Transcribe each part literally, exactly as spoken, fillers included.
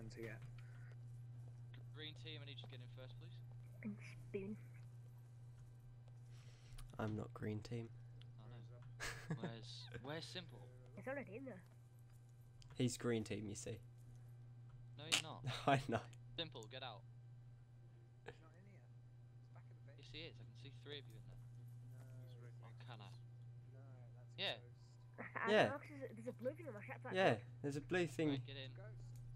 one to get. Green team, I need you to get in first, please. And spoon. I'm not green team. Oh no. Where's Where's Simple? It's already in there. He's green team, you see. No, you're not. I know. Simple, get out. He's not in here. It's back at the base. Yes, he is. I can see three of you in there. No, Or can I? no, that's Yeah. a ghost. I Yeah. don't know, 'cause there's, a, there's a blue thing on my ship. Yeah, there's a blue thing. Right, get in. Ghost.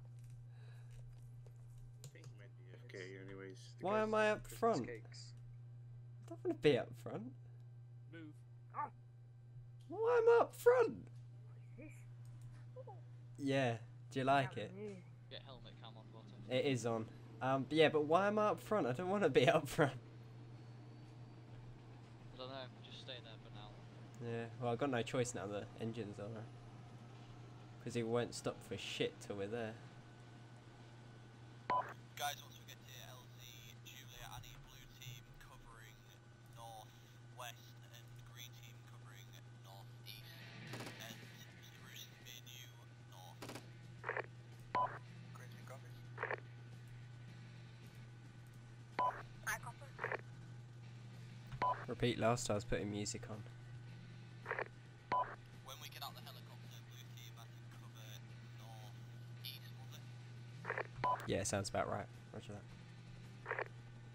I think he might be okay, anyways. The Why ghost am I is up Christmas front? Cakes. I don't want to be up front. Move. Why am I up front? What is this? Oh, Yeah. Do you like it? amazing. Get helmet cam on bottom. It is on. Um, but yeah, but why am I up front? I don't want to be up front. I don't know. Just stay there for now. Yeah. Well, I've got no choice now. The engine's on. Because he won't stop for shit till we're there. Guys, once we get to L Z, Julia, I need blue team covering north west and green team covering north east. And Bruce, me and you, north. Green team copies. I copper. Repeat last I was putting music on. When we get out the helicopter, blue team, I can cover north east, was it? Yeah, sounds about right. Roger that.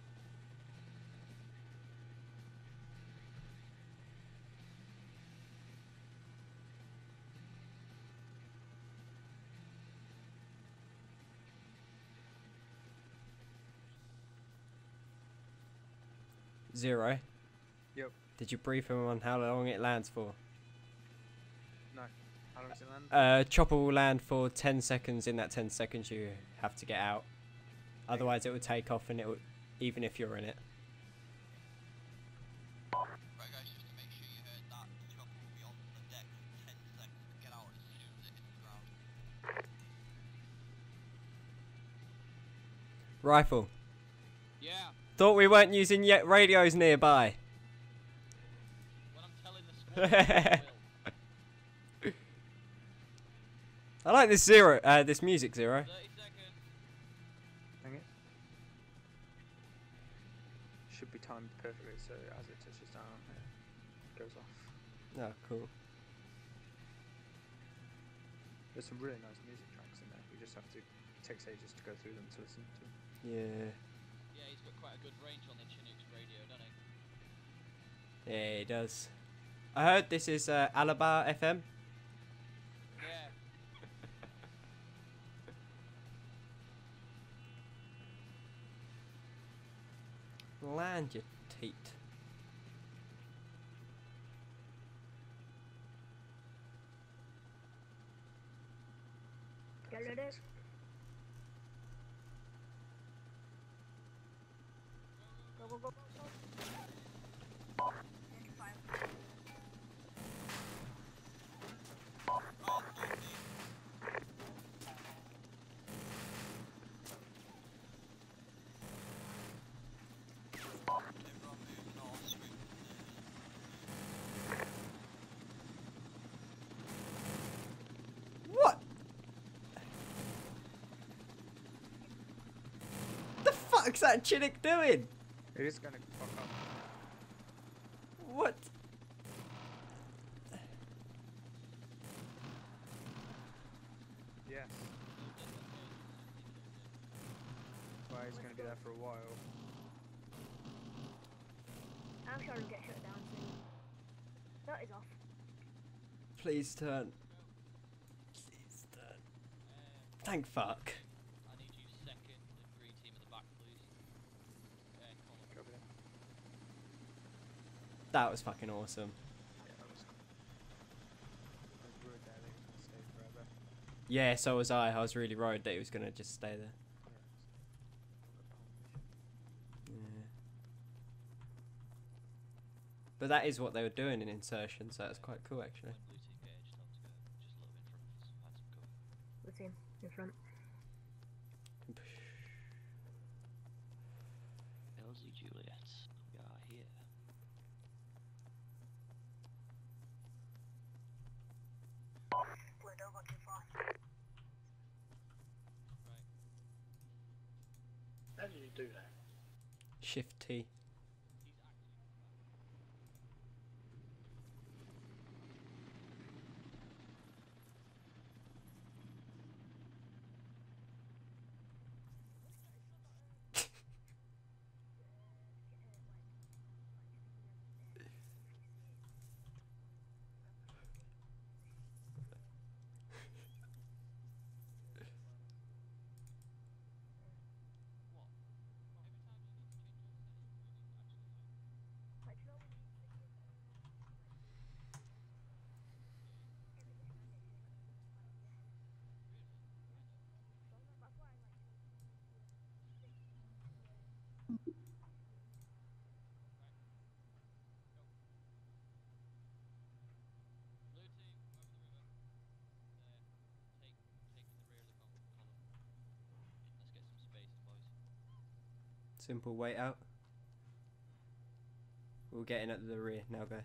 Zero. Yep. Did you brief him on how long it lands for? No. How long does it land? Uh, chopper will land for ten seconds. In that ten seconds, you have to get out. Otherwise, it will take off, and it will, even if you're in it. Right guys, just to make sure you heard that, the chopper will be on the deck for ten seconds to get out as soon as it hits the ground. Rifle. Yeah. Thought we weren't using yet radios nearby. When I'm telling the squad, I will. I like this zero. Uh, this music zero. thirty seconds. Hang it. Should be timed perfectly so as it touches down, it goes off. Oh, cool. There's some really nice music tracks in there. We just have to. It takes ages to go through them to listen to. Yeah. Yeah, he's got quite a good range on the Chinook's radio, doesn't he? Yeah, it does. I heard this is uh, Alaba F M. Yeah. Land your teat. Get ready. Go, go, go, go, go. thirty-five. Everyone move north, swoop. What? The fuck's that Chinook doing? It is gonna fuck up. What? Yes. That's why he's gonna be there for a while. I'm sure it'll get shut down soon. That is off. Please turn. Please turn. Thank fuck. I need you second and green team at the back, please. Yeah, Colin. Copy that. That was fucking awesome. Yeah, that was cool. I was worried there that he was gonna stay forever. Yeah, so was I. I was really worried that he was gonna just stay there. Yeah, so- Yeah. But that is what they were doing in insertion, so that's quite cool actually. When blue team get edged, tell them to go just a little bit in front of us. Find some cover. The team in front. L Z Juliet, we are here. Well, don't go too far. Right. How did you do that? Shift T. Blue team, over the river. There. Take, taking the rear of the col- column. Let's get some spacing, boys. Simple, wait out. We'll get in at the rear now, go.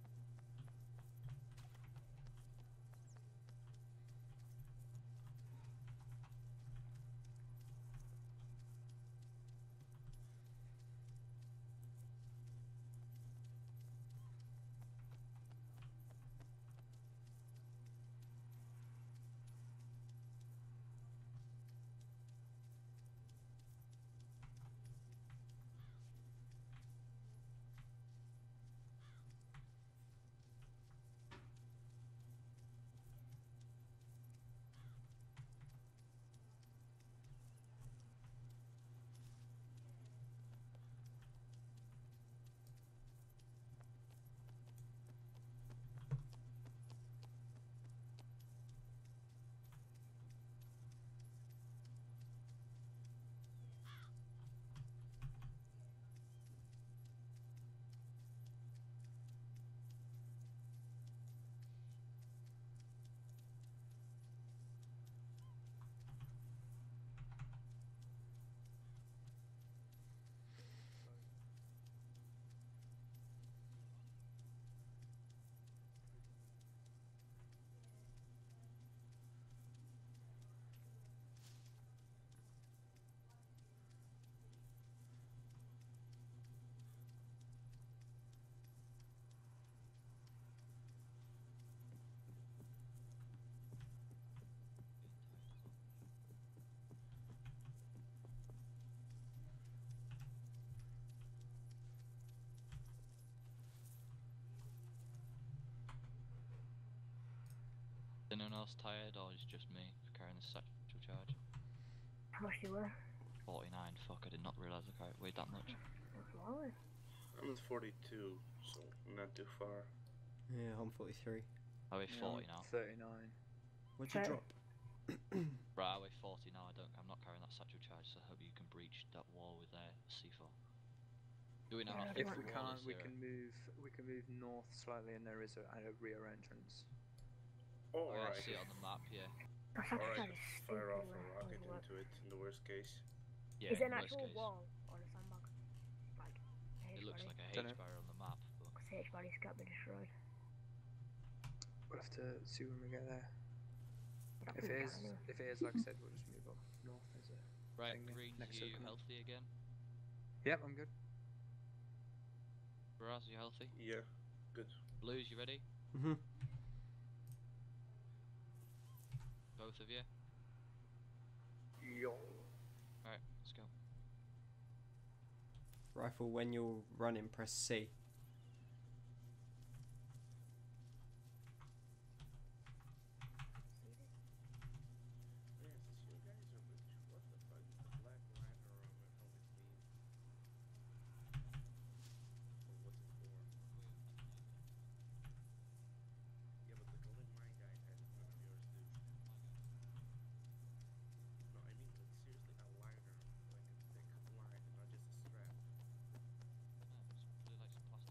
Is anyone else tired, or is it just me for carrying this satchel charge? How much you were? forty-nine, fuck, I did not realise I carried weighed that much. That's lower. I'm at forty-two, so not too far. Yeah, I'm forty-three. I weigh Yeah, forty I'm now. thirty-nine. What'd you Okay. drop? Right, I weigh forty now, I don't, I'm not carrying that satchel charge, so I hope you can breach that wall with uh, C four. Do we know how Yeah, thick If the we wall can't, is we here? can move. We can move north slightly, and there is a, a rear entrance. Oh, Oh yeah, I alright. see it on the map, yeah. That's actually Alright, kind of stupid. fire off a where- rocket where- into it in the worst case. Yeah, Is it in an worst actual case. wall or a sandbag? Like, a It H looks body? like a H Dunno. barrier on the map, but Because H bodies can't be destroyed. We'll have to see when we get there. But I If think it we is, can anyway. if it is, like I said, we'll just move up north. There's a right, thing Greens, next to the you command. healthy again? Yep, I'm good. Baraz, you healthy? Yeah, good. Blues, you ready? Mhm. Both of you? Yo. Alright, let's go. Rifle, when you're running, press C. Yes, you guys are rich. What the fuck is the black ladder on the helmet mean? Or what's it for? Yeah, but the golden mine guy had it, none of yours do. No, I mean like seriously a liner, like a thick line, not just a strap. No, just put it like some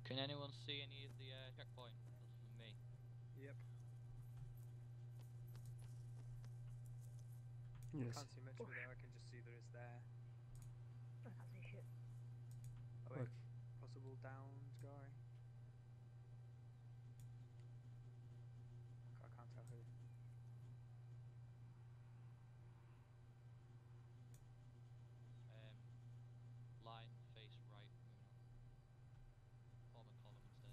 Can anyone see any of the uh, checkpoint other than me? Yep. Yes. Can't see much of it though. I can just see that it's there. I can't see shit. Oh, wait. Okay. Possible downs guy. I can't tell who. Um, line, face, right, moving on. Form a column instead.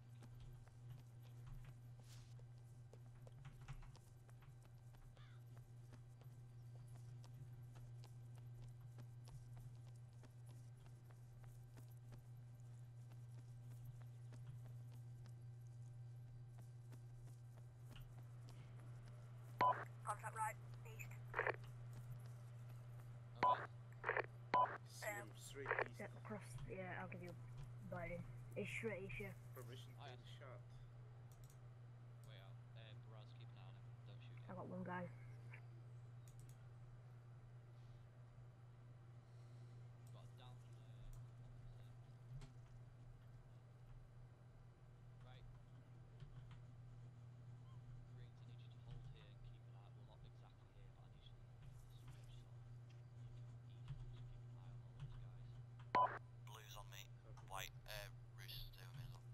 Contract right, east. Okay. See him straight east. Yeah, across. Yeah, I'll give you a biting. It's straight east, yeah. Permission to Oh, yeah. take a shot. Way out. Uh, Baraz, keep an eye on him. Don't shoot I him. got one guy. Got a down. Uh, right. Greens, I need you to hold here and keep an eye. Well, not exactly here, but I need you to switch sort of east. Just keep an eye on all those guys. Blues on me. Copy. White, uh, Roost, stay with me as well.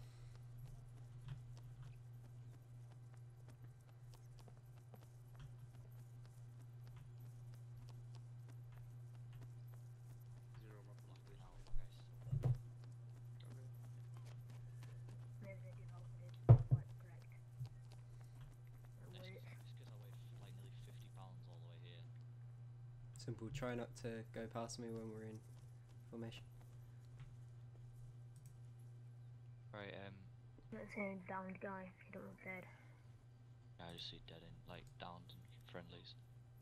Zero map on Blacking the out. bridge. Okay, so Okay. Maybe they developed it. Quite correct. Uh, it's wait. because I weigh f- like nearly fifty pounds all the way here. Simple. Try not to go past me when we're in formation. Right, um, Let's say downed guy. He don't look dead. I just see dead in, like, downed and friendlies.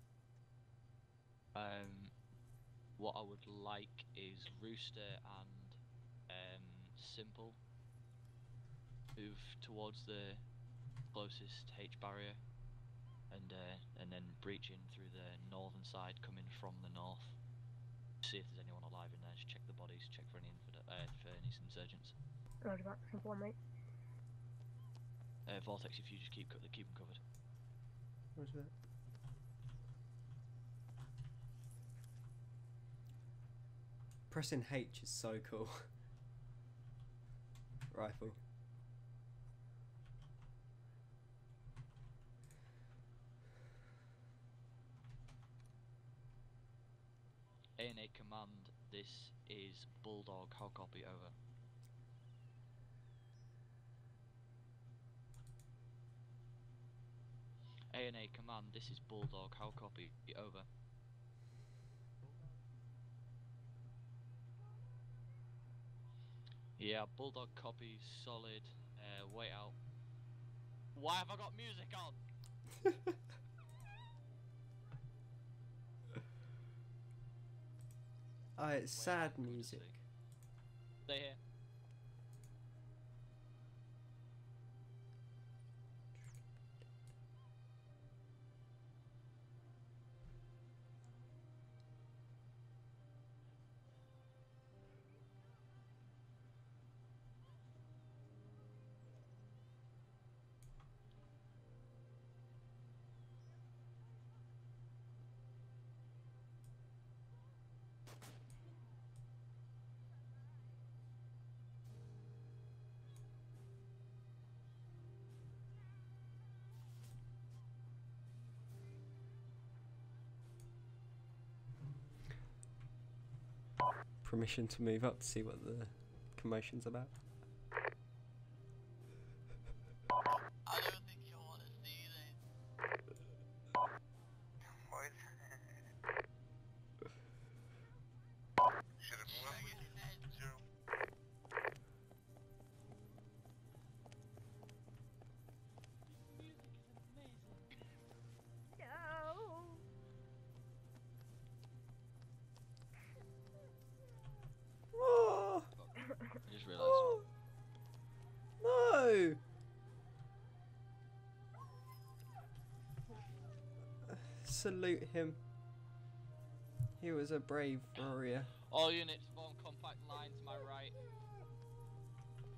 Um, what I would like is Rooster and, um, Simple move towards the closest H barrier and, uh, and then breach in through the northern side, coming from the north. See if there's anyone alive in there, just check the bodies, check for any, infide- uh, for any insurgents. Roger that. Simple one, mate. Uh, Vortex, if you just keep, co- keep them covered. What's that? Pressing H is so cool. Rifle. A N A command, this is Bulldog, how copy, over. A N A command, this is Bulldog, how copy, over. Yeah, Bulldog copies, solid, uh, wait out. Why have I got music on? Ah, it's Wait sad out, come to music. see. Stay here. Permission to move up to see what the commotion's about. I don't think you want to see this. What? Should have moved up with zero. No. Oh, I just realised. oh, no! Salute him. He was a brave warrior. All units form compact line to my right.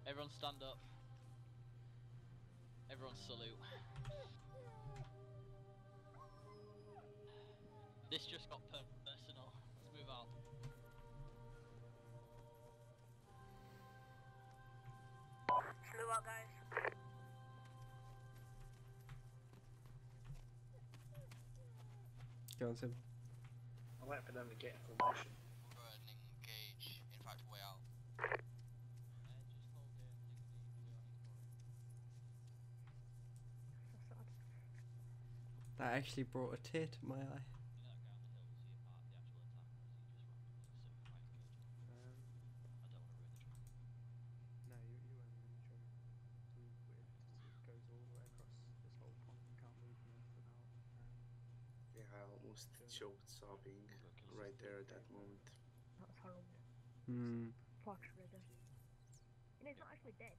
Everyone stand up. Everyone salute. This just got per personal. Let's move out. Flew out, guys. Go on, Sim. I'm waiting for them to get in formation. Go ahead and engage. In fact, way out. So sad. That actually brought a tear to my eye. Um, no, you, you weren't in the trigger. It's weird. It goes all the way across this whole pond. You can't move north without. Um, Yeah, I almost choked sobbing right there at that moment. That was horrible. Hmm. Fox River. And it's not actually dead.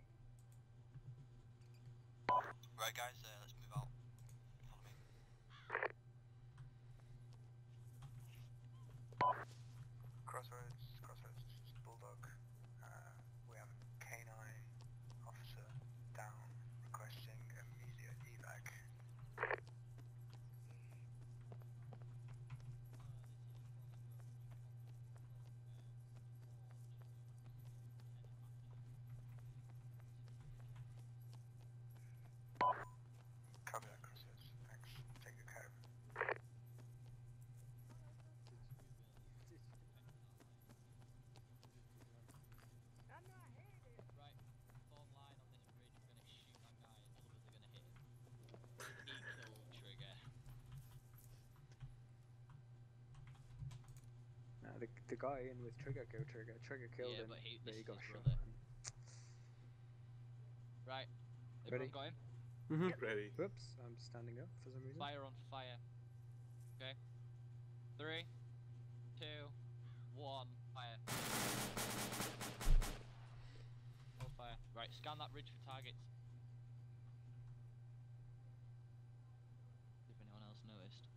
Right, guys, uh, let's move out. Follow me. Crossroads, Crossroads, Bulldog. Uh, we have K nine officer down, requesting immediate evac. Copy that, Crossroads. Thanks. Take the cab. I'm not hitting it. Right, form line on this bridge. We're gonna shoot that guy, and none of us are gonna hit him. He killed Trigger. no, the, the guy in with Trigger killed Trigger. Trigger killed Yeah, him, but he- but this he is got his shot. brother. And Right, Ready? everyone got him. Mm-hmm. Ready? whoops, I'm standing up for some reason. Fire on fire. Okay. Three, two, one, fire. All fire. Right, scan that ridge for targets. If anyone else noticed.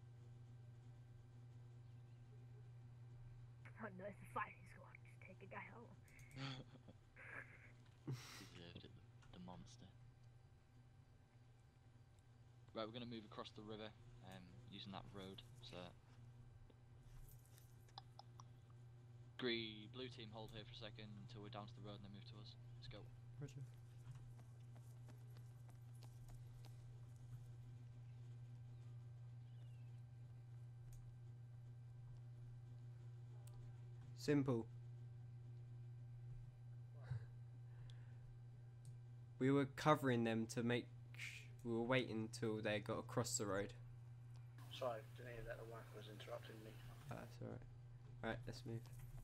Oh no, it's a fighting squad. Just take a guy out. Deserved it, the, the monster. Right, we're gonna move across the river, um, using that road. So, Green, blue team, hold here for a second until we're down to the road and then move to us. Let's go. Roger. Simple. We were covering them to make. Sh- we were waiting till they got across the road. Sorry, didn't hear that the wife was interrupting me. Ah, that's alright. Alright, let's move.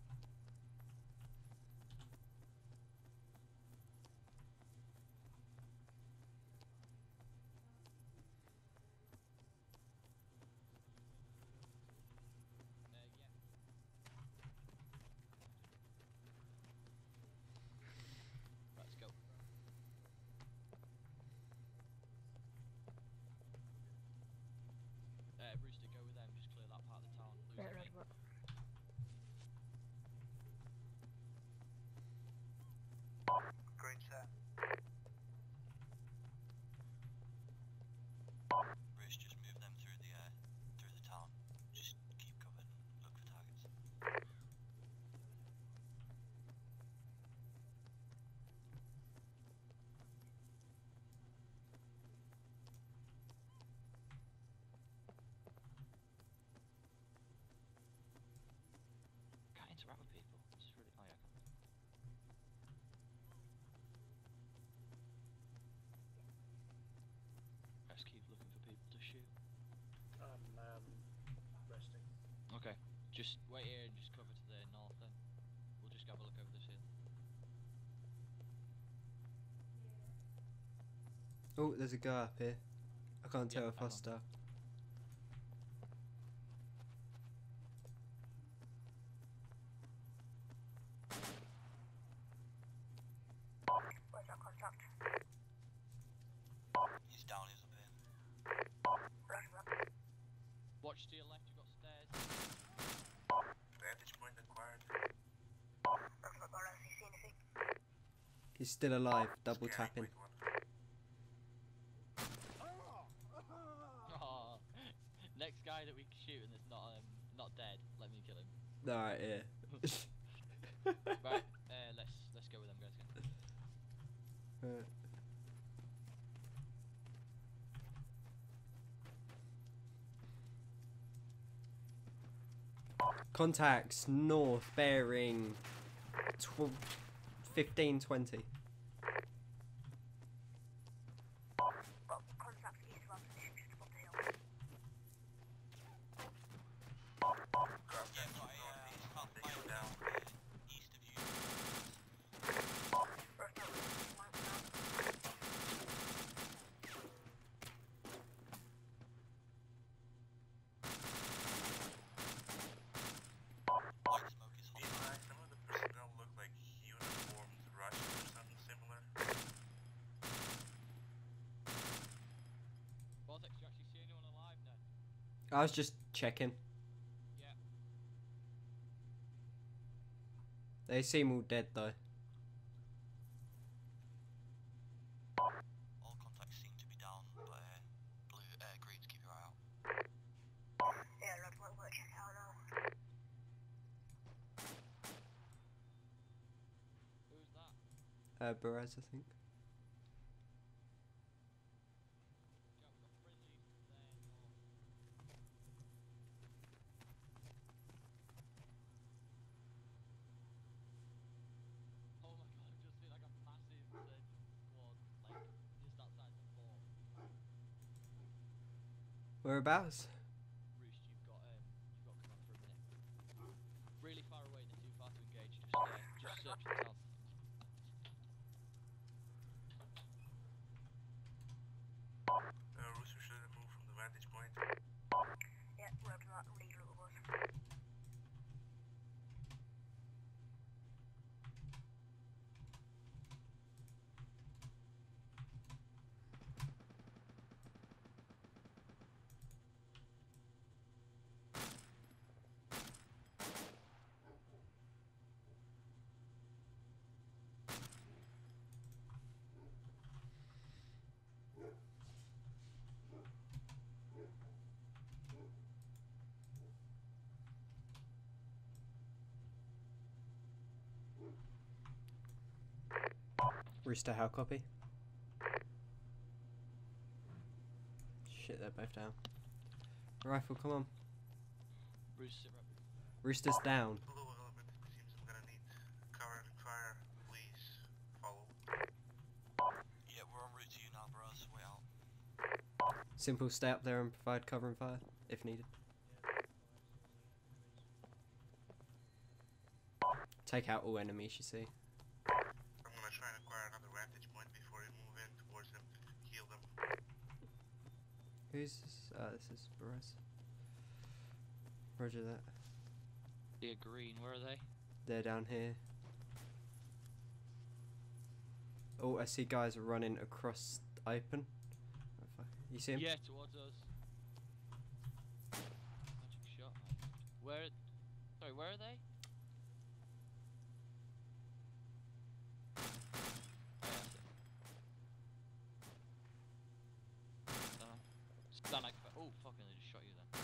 Uh, yeah. Let's go. Uh, Rooster, go with them. Just clear that part of the town. Lose Yeah, the right, main. right. Green set. Bruce, just move them through the uh, through the town. Just keep covered. Look for targets. Can't interact with people. This is really. Oh yeah. I can. Let's keep looking for people to shoot. I'm um, resting. Okay. Just wait here and just cover to the north then. We'll just have a look over this hill. Oh, there's a guy up here. I can't Yeah, tell if hang on. hostile. Where's our contact? He's down. He's up here. Roger that. Watch to your left, you've got stairs. Vantage point acquired. Roger that, I don't see anything. He's still alive. Double Scanning, tapping. wait one. Oh, next guy that we shoot and that's not um not dead, let me kill him. Alright, yeah. Right, uh, let's let's go with them guys again. Right. Contacts north bearing tw fifteen twenty. Well, contacts east of our position just above the hill. Grab Yeah, that got a uh, northeast, hot take fire him down. uh, east of you. First out, flank now. White smoke is Be hot. advised, some of the personnel look like uniformed Russians or something similar. Vortex, do you actually see anyone alive then? I was just checking. Yeah. They seem all dead though. All contacts seem to be down, but uh, blue, uh, green, keep your eye out. Yeah, red, white, white, check out now. Who's that? Uh, Perez, I think. Yeah, we've got friendlies there north. Oh my god, I've just seen like a massive surgeon squad, like, just outside the fort. Whereabouts? Roost, you've got, um, you've got command for a minute. Really far away, they're too far to engage, just, uh, just search the south. Uh, Rooster should have moved from the vantage point. Yeah, red, that leader it was. Rooster, how copy? Shit, they're both down. Rifle, come on. Roost, sit right. Rooster's down. Blue element, seems I'm gonna need cover and fire. Please follow. Yeah, we're en route to you now, bros. Way out. Simple, stay up there and provide cover and fire if needed. Take out all enemies you see. I'm gonna try and acquire another vantage point before we move in towards them to heal them. Who's this? Uh, this is Perez. Roger that. Yeah, green, where are they? They're down here. Oh, I see guys running across the open. Oh, fuck. You see him? Yeah, towards us. Magic shot, man. Where? Sorry, where are they? Oh, yeah, I see. Dunno. Stand like. Oh, fucking! They just shot you then.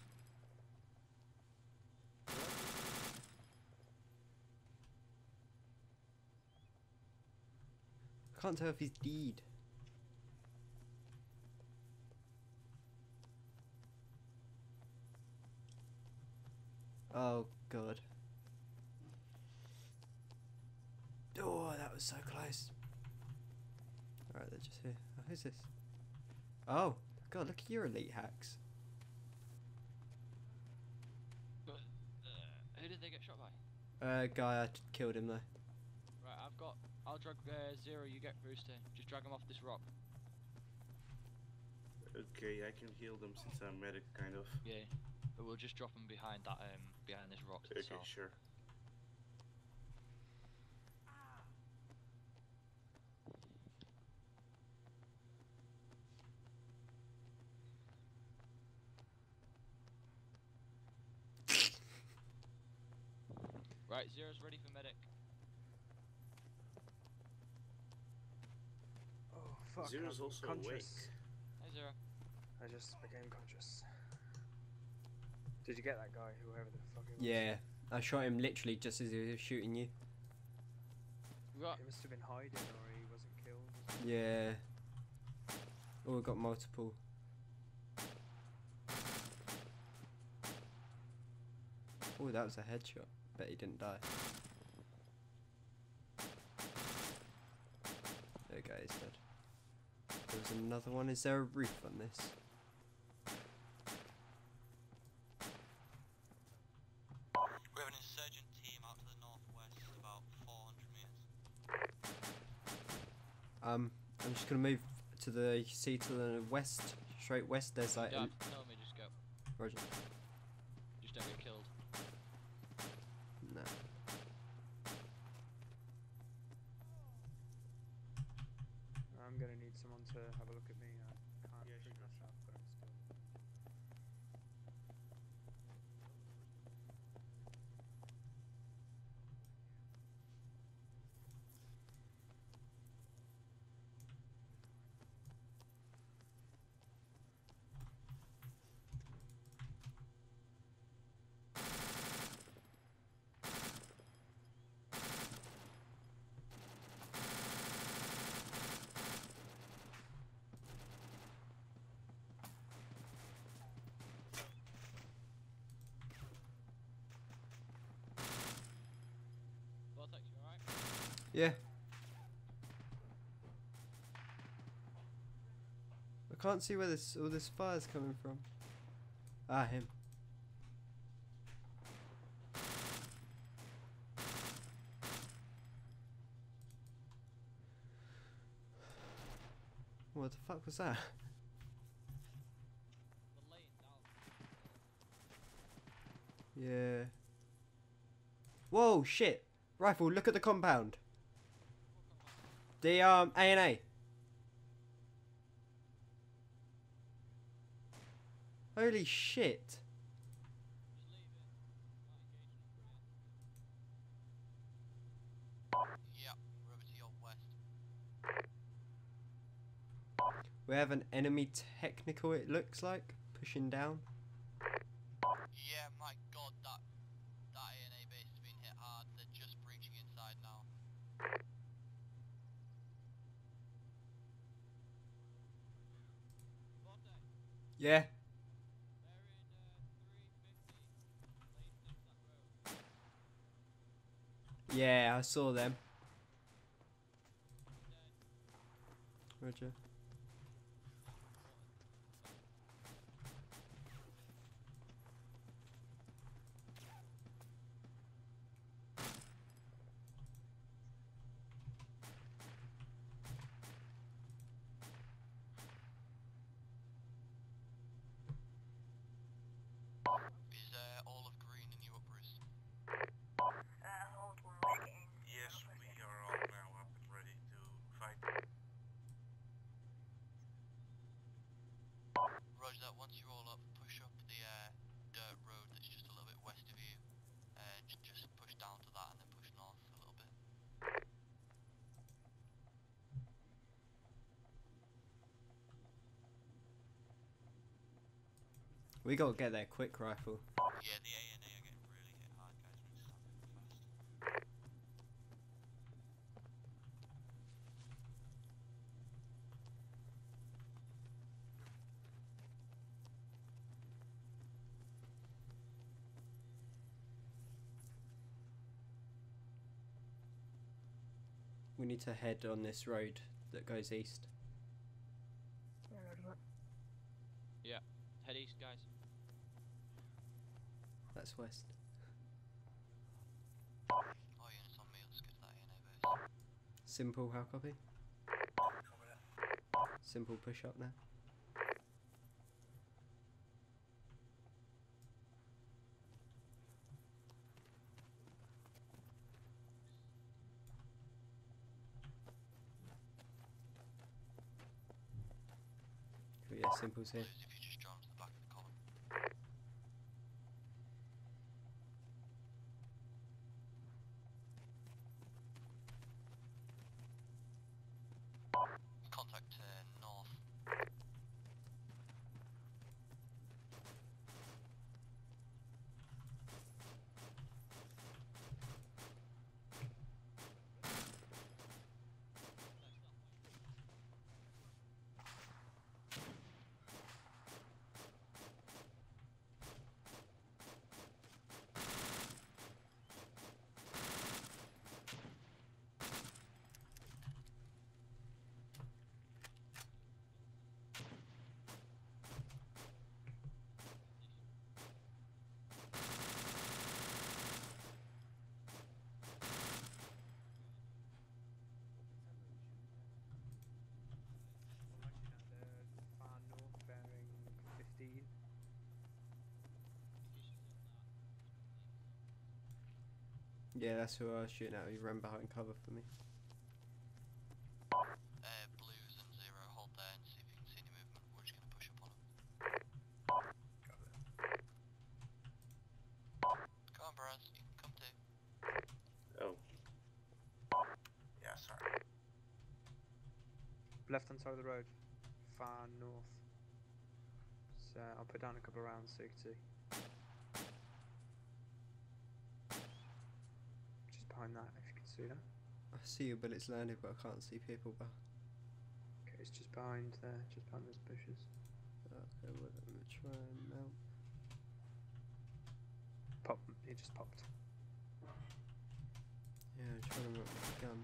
I can't tell if he's deed. Oh god. Oh, that was so close. Alright, they're just here. Oh, who's this? Oh, god, look at your elite hacks. But, uh, who did they get shot by? Uh, guy, I t- killed him though. Right, I've got. I'll drag uh, Zero. You get Rooster. Just drag him off this rock. Okay, I can heal them since I'm medic, kind of. Yeah. But we'll just drop him behind that. Um, behind this rock to the Okay, south. sure. Right, Zero's ready for medic. Fuck, Zero's I'm also conscious. awake. Hi, Zero. I just became conscious. Did you get that guy, whoever the fuck he was? Yeah, I shot him literally just as he was shooting you. Right. He must have been hiding or he wasn't killed. or something. Yeah. Oh, we got multiple. Oh, that was a headshot. Bet he didn't die. There we go, he's dead. There's another one. Is there a roof on this? We have an insurgent team out to the northwest, about four hundred meters. Um, I'm just gonna move to the. You can see to the west, straight west. There's like. Yeah, an- tell me, just go. Roger. Just don't get killed. No. I'm gonna need someone to have a look at me. I can't Yeah, free sure. myself, but I'm still. Vortex, you alright? Yeah. I can't see where this all this fire's coming from. Ah, him. What the fuck was that? They're laying down. Yeah. Whoa, shit! Rifle, look at the compound. The um A and A. Holy shit! Just leave it. Not engaging. Yep, we're over to your west. We have an enemy technical. It looks like pushing down. Yeah, my god, that that A and A base has been hit hard. They're just breaching inside now. Vortex, Yeah. they're in uh, three fifty. Laying next that road. Yeah, I saw them. Dead. Roger. Is uh, all of green in you up, Bruce? Uh, hold one second. Yes, we are all now up and ready to fight. Roger that. Once you're all up, push up the uh, dirt road that's just a little bit west of you. Uh, j- just push down to that and then push north a little bit. We gotta get there quick, Rifle. Yeah, the A and A are getting really hit hard, guys. We need to start moving fast. We need to head on this road that goes east. Yeah, load 'em up. Head east, guys. That's west. Oh, units on me. Let's get to that A and A base. Simple, how copy? Simple push up now. Oh yeah, Simple's here. Blues, if you just draw to the back of the column. Contact uh, Yeah, that's who I was shooting at. He ran behind cover for me. Uh, Blues and Zero, hold there and see if you can see any movement. We're just gonna push up on them. Come on, Braz, you can come too. Oh. Yeah, sorry. Left hand side of the road, far north. So I'll put down a couple of rounds so you can see. Just behind that, if you can see that. I see your bullets landed, but I can't see people. But Okay, it's just behind there, just behind those bushes. okay, well, I'm gonna try and mount. Pop, he just popped. Yeah, I'm trying to mount my gun.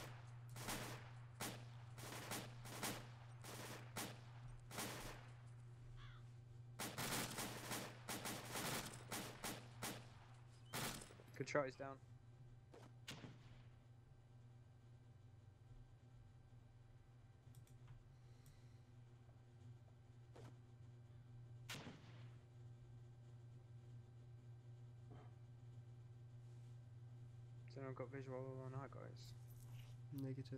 Good shot, he's down. So I've got visual on our guys. Negative.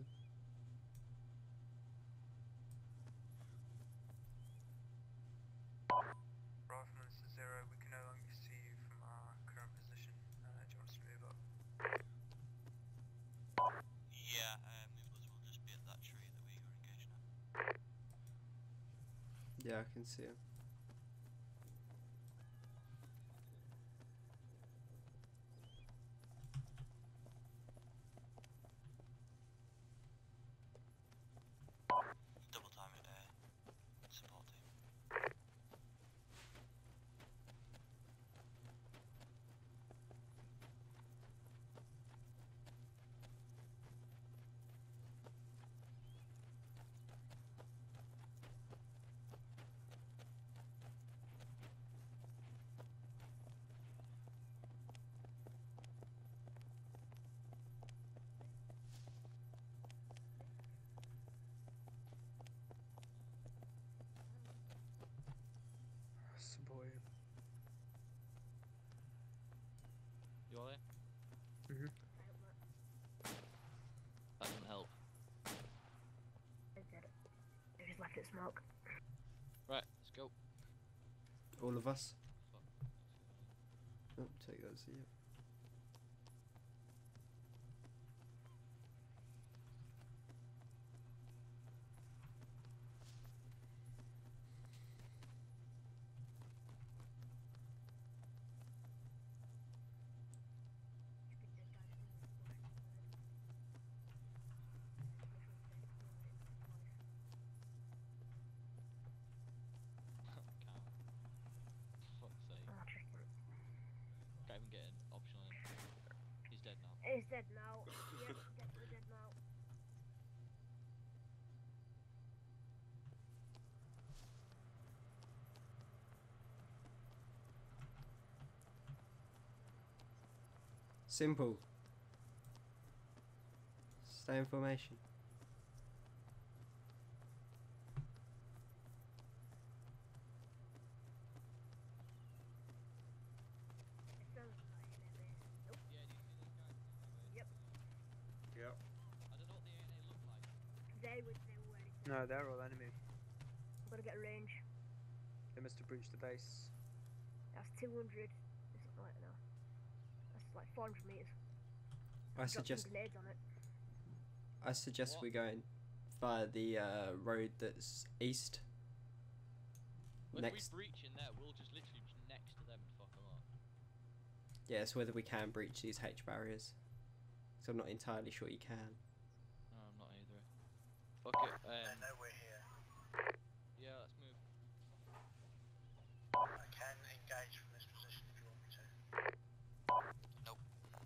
Rifleman to Zero, we can no longer see you from our current position. Uh, do you want us to move up? Yeah, uh, movers will just be at that tree that we were engaged at. Yeah, I can see him. Double time it, uh, support team. Support him. You all there? Mm-hmm. That doesn't help. I did it. I just left it smoke. Right, let's go. All of us. Fuck. Oh, take those. Yeah. Fuck's sake. Oh, trick him. Can't even get an optional in. He's dead now. He's dead now. Yep, definitely dead now. Simple. Stay in formation. It sounds like an enemy. Nope. Yeah, do you see these guys? Yep. Yep. I don't know what the A N A look like. They would they were ready. No, they're all enemy. I've got to get a range. They must have breached the base. That's two hundred. It's not like no. That's like four hundred meters. I Drop some suggest. grenades on it. I suggest What? we go in via the uh, road that's east. Well, Next. if we breach in there, we'll just literally be next to them and fuck them up. Yeah, it's whether we can breach these H barriers. So I'm not entirely sure you can. No, I'm not either. Fuck it. I Um, know we're here. yeah, let's move. I can engage from this position if you want me to. Nope.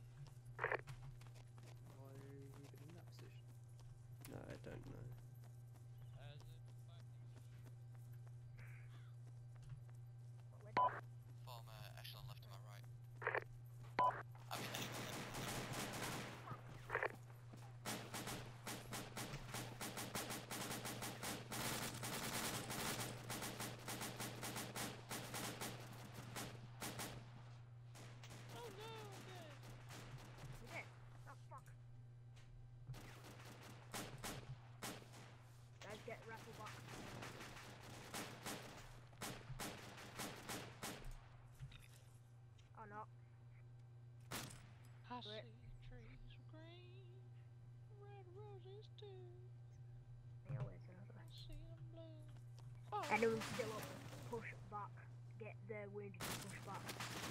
Why are you even in that position? No, I don't know. Uh, there's a fire What way? Form uh, echelon left to my right. I mean, echelon left. I for it. see trees of green, red roses too. He always knows I that. see them blue. Anyone's still up, push back. Get the wind to push back.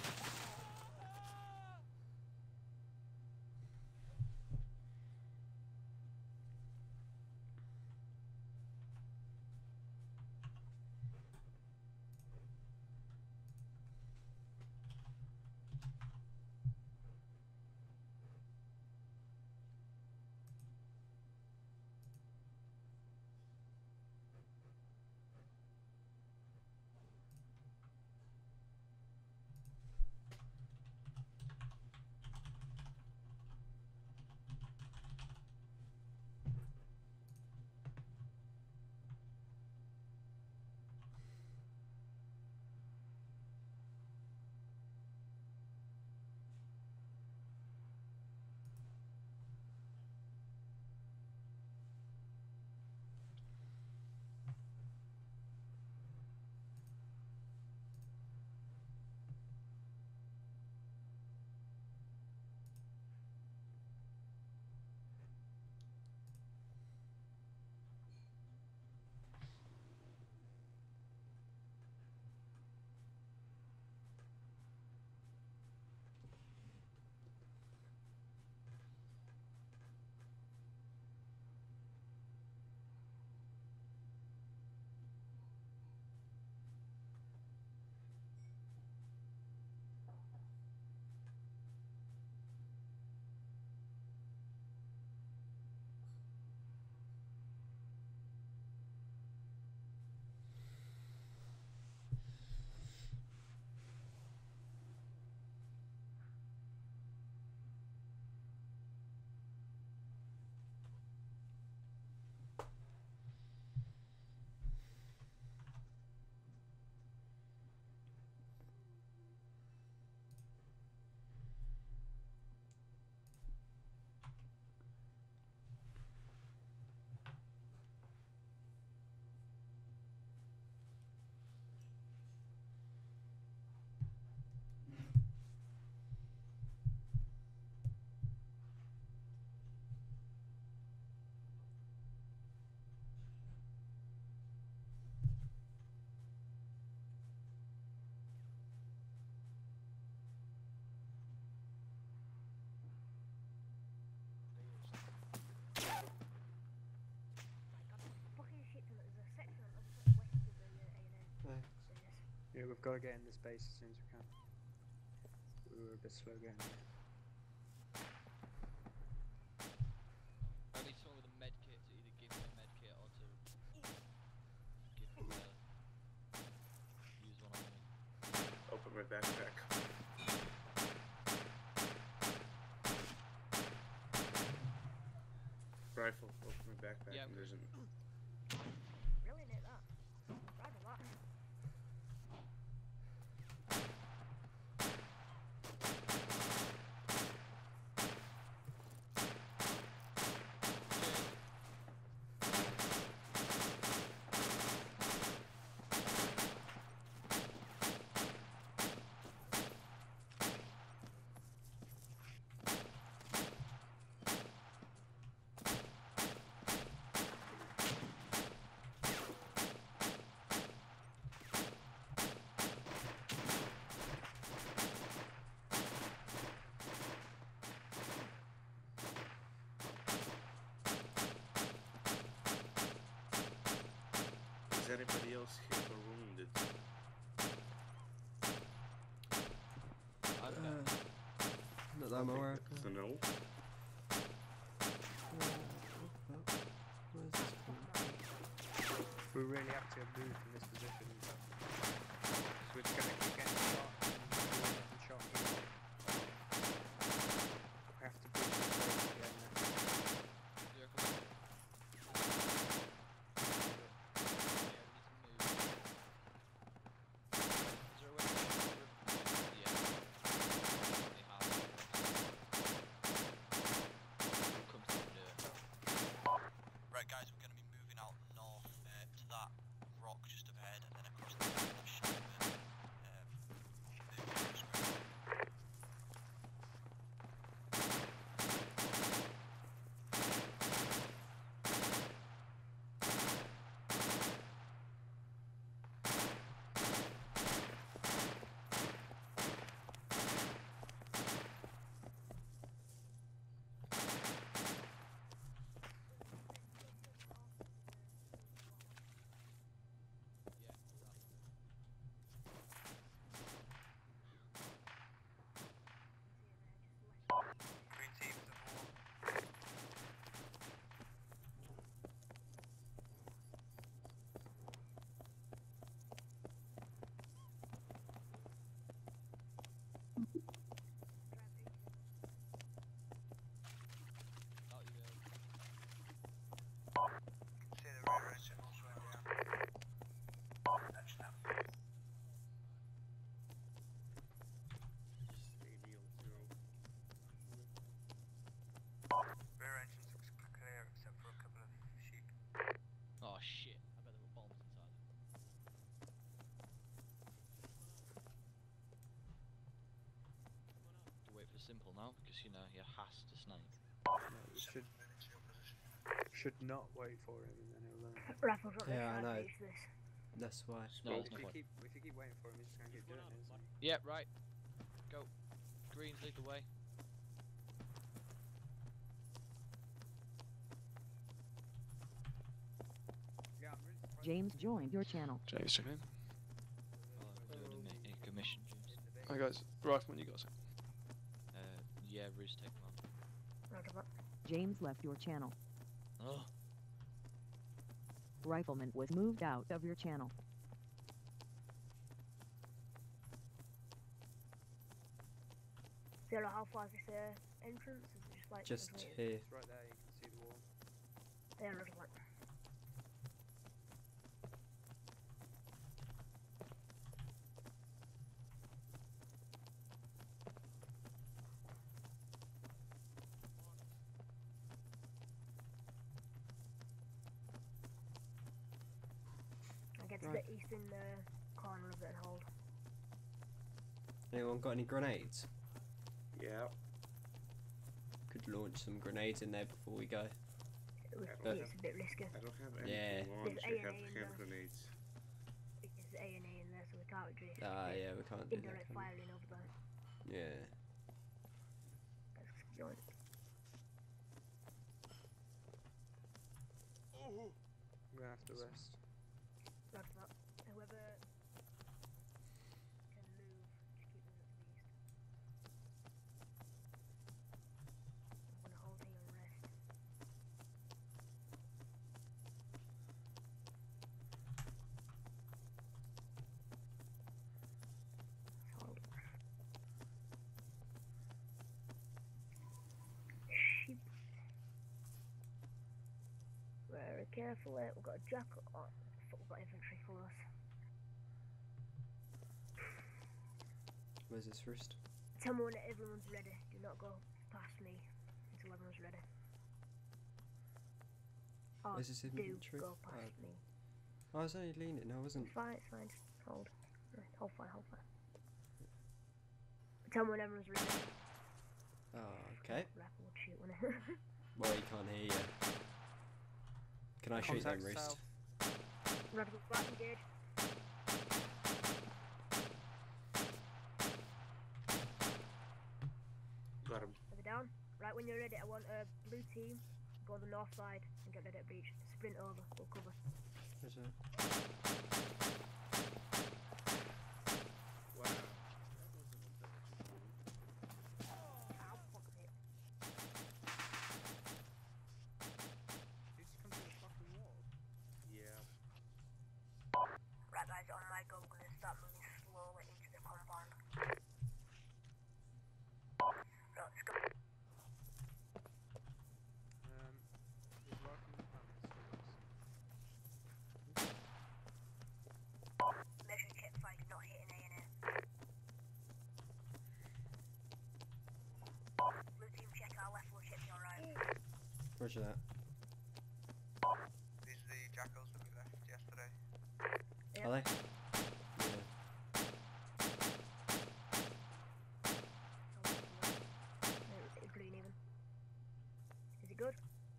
Fucking shit, there's a section of the west of the uh, A and M. Right. Yeah, we've got to get in this base as soon as we can. We were a bit slow getting here. I need someone with a med kit to either give me a med kit or to give me a use one on me. Open my backpack. Rifle, open my backpack, Yeah, and there's an. Really near that. Right a lot. Is anybody else hit or wounded? I don't know. Uh, not that I'm aware of. That's a no. Where's this point? We really have to move from this position. So we're just going to keep getting shot and shot here. We have to push this base again now. Yeah, come on. Right, guys, we're going to be moving out north uh, to that rock just up ahead and then across the top of Shannon. Um, for simple now because you know he has to snipe. No, we should should not wait for him and then he'll learn. Rifles not Yeah, I yeah, know. reach this. That's why. No, If there's no you point. keep if you keep waiting for him, he's just gonna keep doing it, isn't he? Yeah, right. Go. Greens lead the way. Yeah, I'm really surprised. James joined your channel. James, check in. Oh, I'm doing a, mi- a commission, James. Hi guys, Rifleman, you guys. Uh, yeah, Roost, take them on. Roger that. James left your channel. Oh, Rifleman was moved out of your channel. Zero, how far is this uh, entrance? Is it just like Just is it- here. It's right there. You can see the wall. Yeah, roger that. I get to Right. the eastern uh, corner of it and hold. Anyone got any grenades? Yeah. Could launch some grenades in there before we go. It was, Yeah. it's a bit risky. I don't have any Yeah. to launch. There's I A and have A in hand there. grenades. There's A and A in there, so we can't really Ah, yeah, we can't do that. indirect Can we? firing over there. Yeah. Let's join. I'm gonna have to rest. Roger that. Whoever can move, just keep moving to the east. I'm gonna hold here and rest. Let's hold. Sheep. Very carefully. We've got a jacket on. We've got infantry for us. Where's this first? Tell me when everyone's ready. Do not go past me until everyone's ready. Oh, Where's this do infantry? go past Oh. me. I was only leaning. I wasn't. It's fine, it's fine. Just hold. Right, hold fine, hold fine. Tell me when everyone's ready. Oh, okay. Rifle would shoot when it. Well, he can't hear you. Can I shoot them, Contact Roost? south. Rifle back engage. Got him. Are they down? Right, when you're ready, I want a blue team. Go the north side and get ready at breach. Sprint over. We'll cover. Where's that? Wow. That wasn't intelligent. Ow, fuck me. You just come to the fucking wall. Yeah. Right, guys, on my go, we're gonna start moving slowly into the compound. Right, let's go. Um, is Larkin the plan still us? Make sure tip fire not hitting A and A. Blue team, check our left, we'll chip your right. Roger that. These are the jackals that we left yesterday. Yep. Are they? Yeah. Uh, green even. Is it good?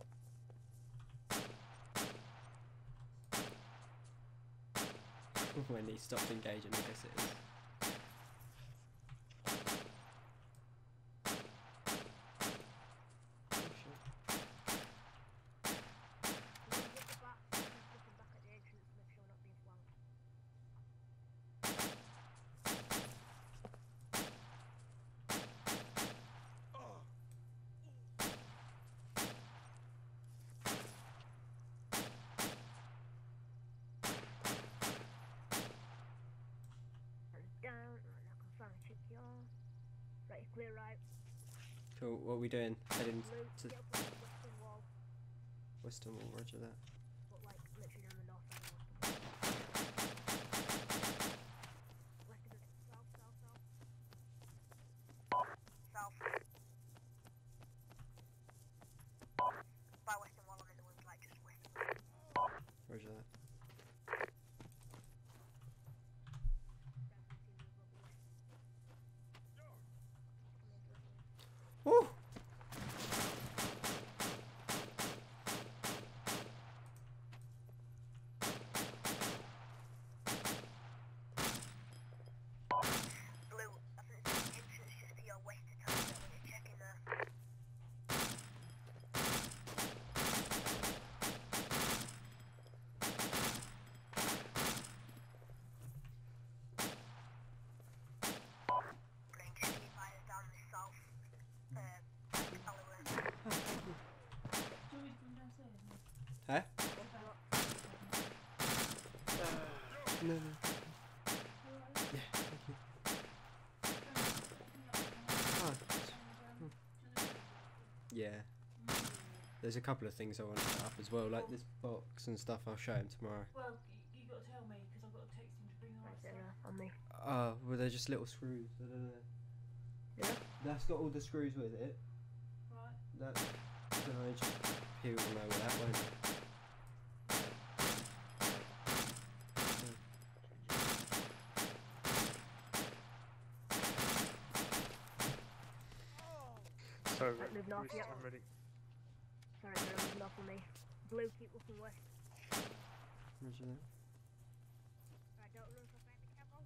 When he stopped engaging, I guess it is. Oh, shit. Look at back, looking back at the entrance to make sure we're not being flanked. And down, right now confirm and check your right, clear right, Cool. What are we doing? Heading blue, to get up on the western wall, Western Wall. Roger that. but like literally on the north side of the western wall. West of it, south, south, south. South. By western wall on the ones like just west of it. Roger that. Eh? No, no. Yeah, thank you. Oh. Hmm. Yeah. There's a couple of things I want to set up as well, like this box and stuff. I'll show him tomorrow. Well, you, you got to tell me because I've got to text him to bring the right Right stuff. there, on me. Oh, well, they're just little screws. I don't know. Yeah. That's got all the screws with it. Right. That. No, I just he will know where that went. So, Right, moving off, Rooster, yep. I'm ready. Sorry, they're moving off on me. Blue, keep looking west. Roger that. Right, don't run so fast, be careful.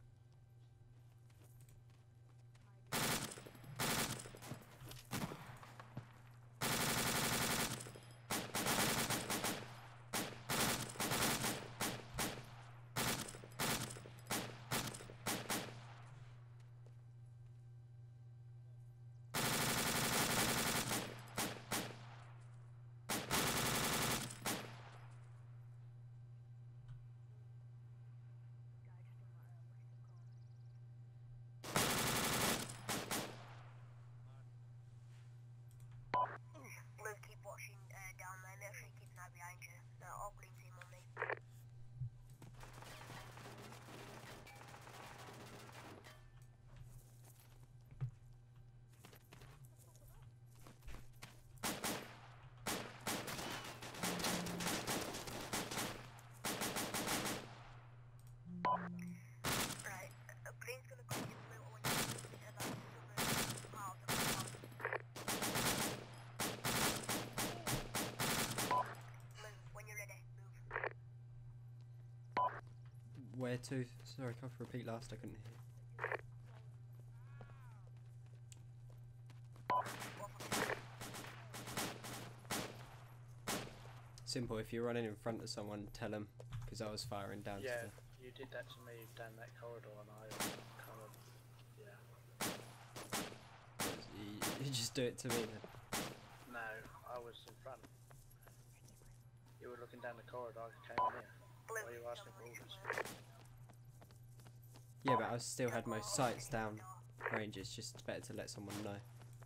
Blue, keep watching uh, down there. Make sure you keep an eye behind you. The all green team on me. Right, uh, green's gonna come in blue when you move to that southern part of the park. Blue, when you're ready, move. Where to? Sorry, can I repeat last? I couldn't hear. Simple. If you're running in front of someone, tell them, because I was firing down Yeah, to you did that to me down that corridor, and I kind of, yeah. the. You, you just do it to me then. No, I was in front. You were looking down the corridor. I came in here. Why are you asking for orders? Yeah, but I still had my sights down range. It's just better to let someone know.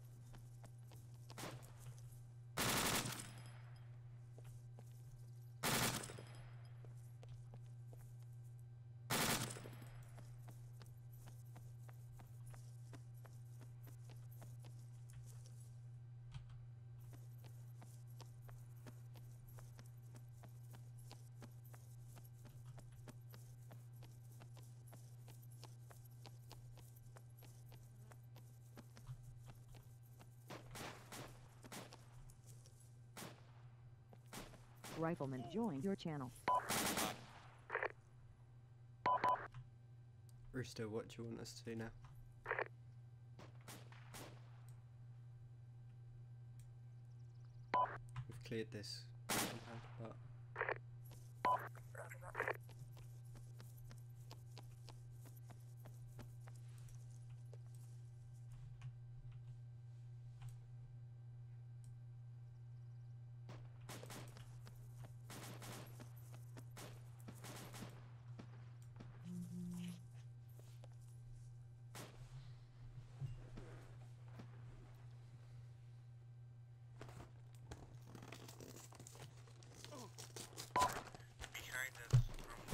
Rifleman joined your channel. Rooster, what do you want us to do now? We've cleared this compound, but Behind us from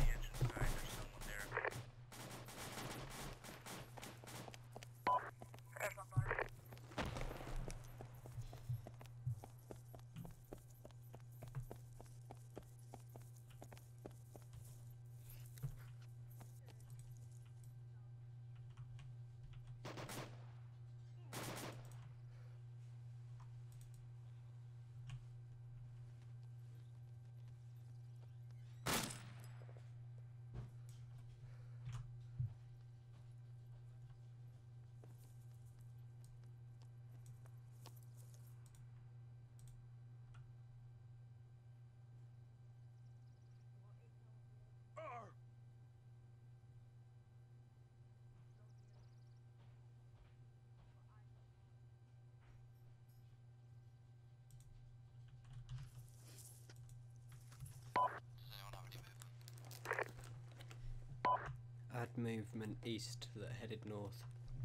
movement east that headed north.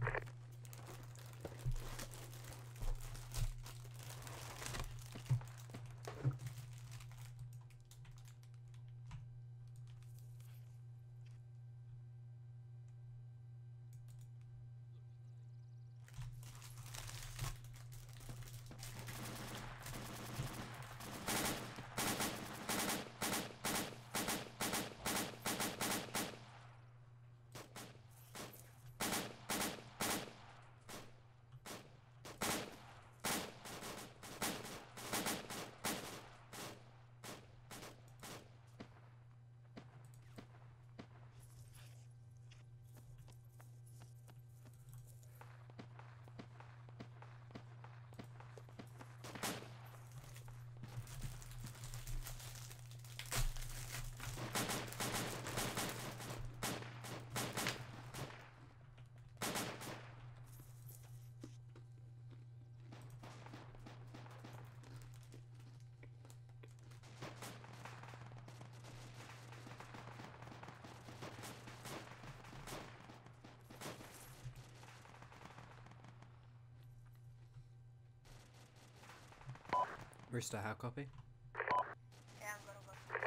Rooster, how copy? Yeah, I'm gonna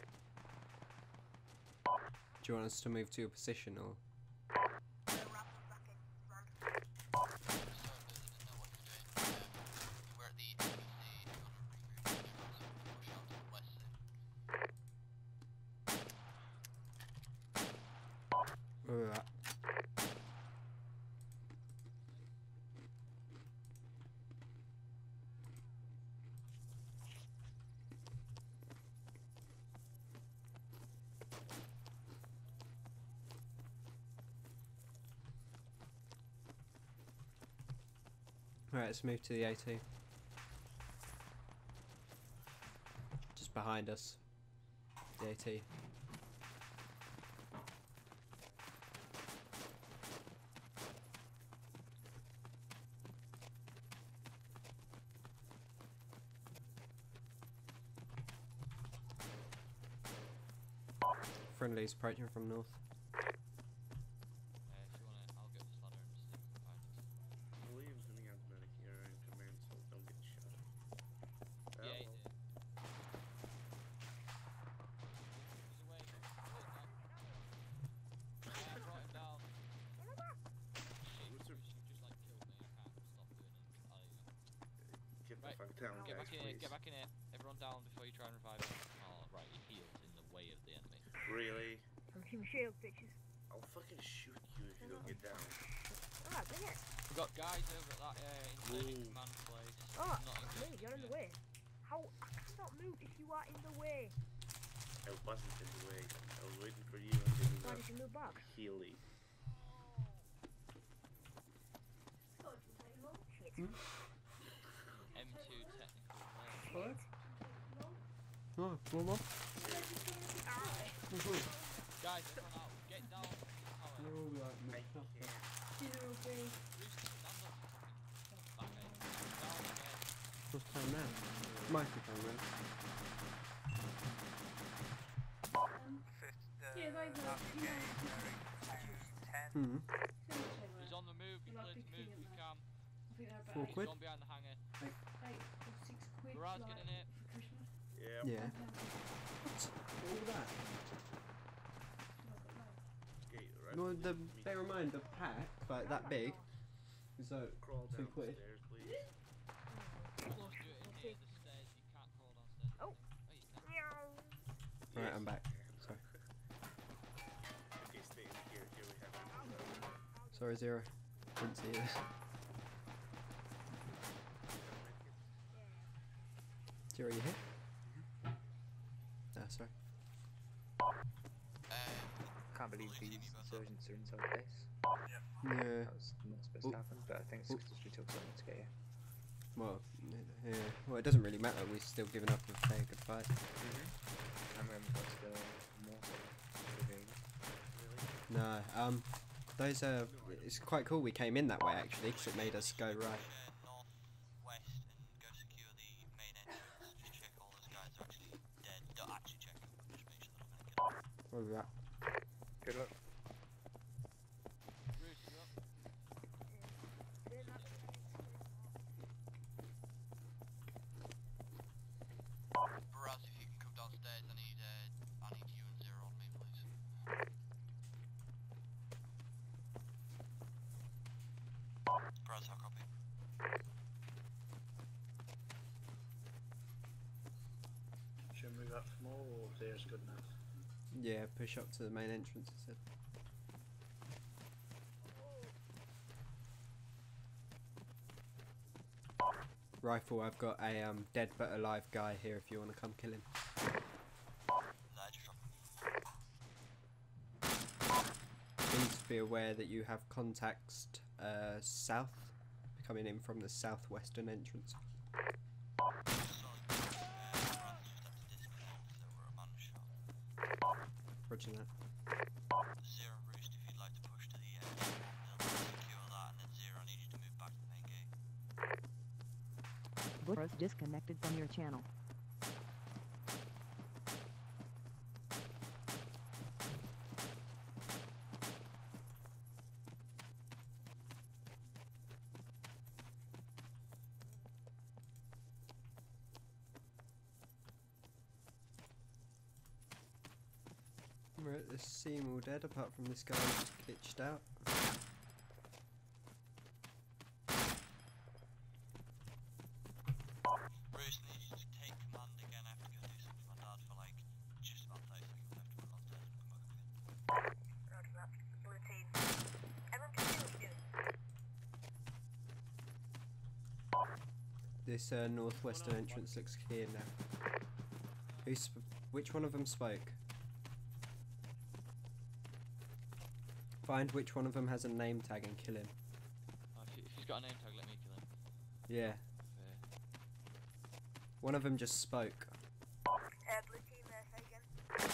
go. Do you want us to move to your position or? Where we're at. Right, let's move to the AT. Just behind us. The AT. Friendlies approaching from north. William's running out of medic here in command, so don't get shot. Yeah, Hello. Get the Right, fuck down, get guys, back in here, please. get back in here. Everyone down before you try and revive him. Oh, right, your heal's in the way of the enemy. Really? I'm shooting shield, bitches. I'll fucking shoot you if you don't get down. Alright, bring it. We've got guys over at that uh, inserting Ooh. command place. Oh, not me, engaging you're in the yet. way. How? I cannot move if you are in the way. I wasn't in the way. I was waiting for you until you Why got did you move back? Healy. Shit. Hmm? M two technical. Shit. Oh, one more. Guys, everyone out. Get down. Tower. They're all like mixed up. Dinner okay. Rooster, stand up. Back in. Down again. What's time now? Microphone man. Yeah, they were, you know, Hmm. He's on the move. Be Like clear to big move if thing you at can. I think they're about Four eight, quid? Gone behind the hangar. eight or six quid Garage, like, get in it. for Christmas. Yeah. Yeah. Okay. All that. Okay, right. No, the Me- bear in mind the pack, like that big, is like Crawl two down quid. the stairs, please. Close to it in here. The stairs. You can't crawl downstairs. Oh. Oh, you can. Right, Yes, I'm back. you can. Sorry. Okay, stay in here. Here we have it. Sorry, Zero. Didn't see this. Zero, you here? Ah, sorry. Can't believe these insurgents are inside base. Yeah. That was not supposed Oop. to happen, but I think it's Oop. because we took so long to get here. Well, yeah. Well, it doesn't really matter. We're still giving up a fair good fight. And we haven't got to the more civilians. No, um, those are. It's quite cool. We came in that way actually, because it made us go right. Northwest and go secure the main entrance. Just check all those guys are actually dead. Don't actually check them, just make sure they're not gonna kill them. Where are we at? Good luck. it up for more, or there's good enough? Yeah, push up to the main entrance instead. Rifle, I've got a um, dead but alive guy here if you want to come kill him. Nah, just drop him. Please be aware that you have contacts uh, south, coming in from the southwestern entrance. Roger that. Zero Roost, if you'd like to push to the edge, they'll secure that, and then Zero, I need you to move back to the main gate. Boros disconnected from your channel. Right, this seem all dead apart from this guy who's glitched out. Bruce, I need you to take command again. I have to go do something for my dad for like just about thirty seconds. I have to put on stairs and come back up again. Roger that. Blue team. Everyone can see what you're doing. This uh, northwestern entrance looks clear now. Who sp which one of them spoke? Find which one of them has a name tag and kill him. Oh, if, he, if he's got a name tag, let me kill him. Yeah. Fair. One of them just spoke. Uh, blue team, uh, say again.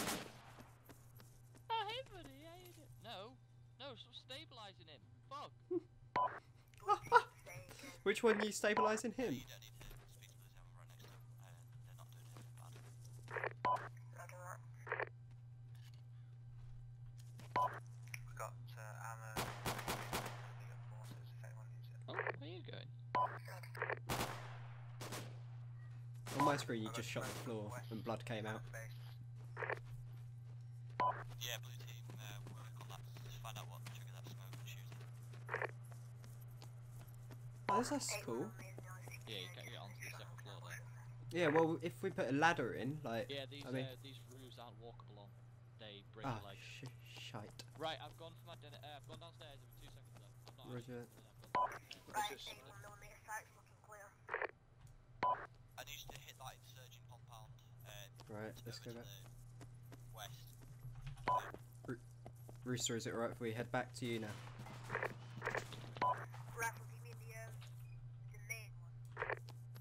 Oh, hey buddy, how you doing? No, no, stop stabilising him. Fuck. Blue team, say again. Which one are you stabilising him? You don't need to speak to the tower right next to them. Uh, they're not doing anything bad. Roger that. We got uh, armor. We got forces if anyone needs it. Oh, where are you going? On my screen, you just shot the floor and blood came out. Yeah, blue team, uh, we'll work on that. Just find out what triggered that smoke and shoot it. Oh, that's cool. Yeah, you can't get onto the second floor there. Yeah, well, if we put a ladder in, like, Yeah, these I mean, uh, these roofs aren't walkable on. They break ah, your legs. sh shite. Right, I've gone for my dinner. Uh, I've gone downstairs every two seconds though. I'm not. Roger. actually doing it, I've gone- Right, just- eighty-one millimeter sight's looking clear. I need you to hit that insurgent compound. Uh, Right, to let's go over back. to the west. Rooster, is it alright if we head back to you now? Rifle, do you mean the, um, the main one?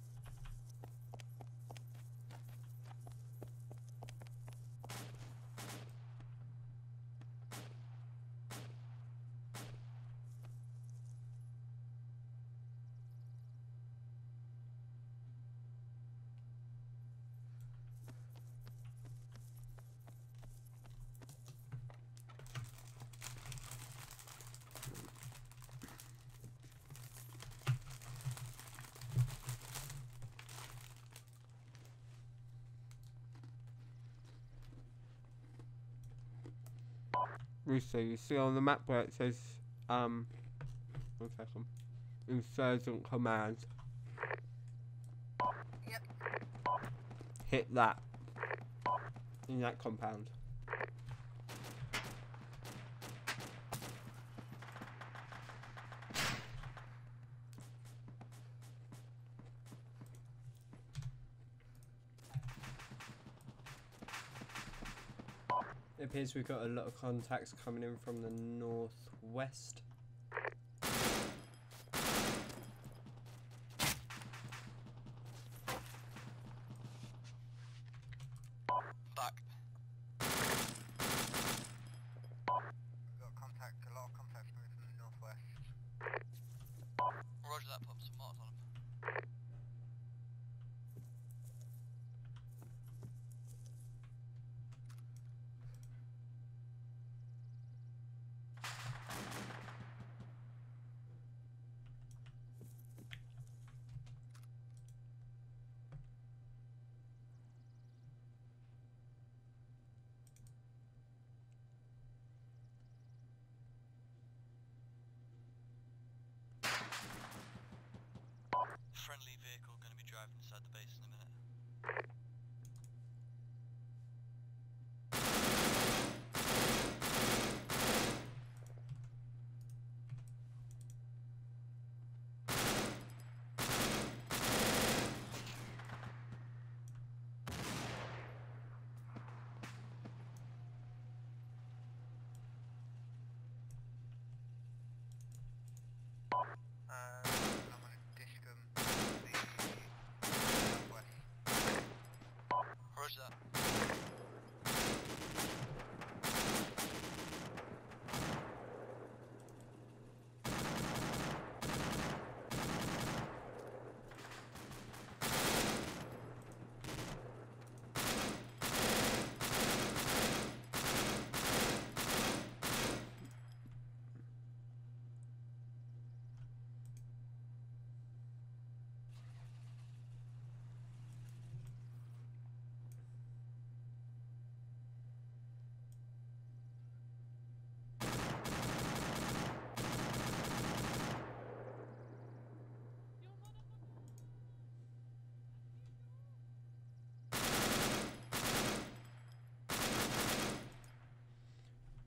Rooster, you see on the map where it says, um, one second, Insurgent Command? Yep. Hit that. In that compound. It appears we've got a lot of contacts coming in from the northwest. Back. We've got contact, a lot of contacts coming from the northwest. Roger that, put some marks on him. Friendly vehicle going to be driving inside the base in a minute.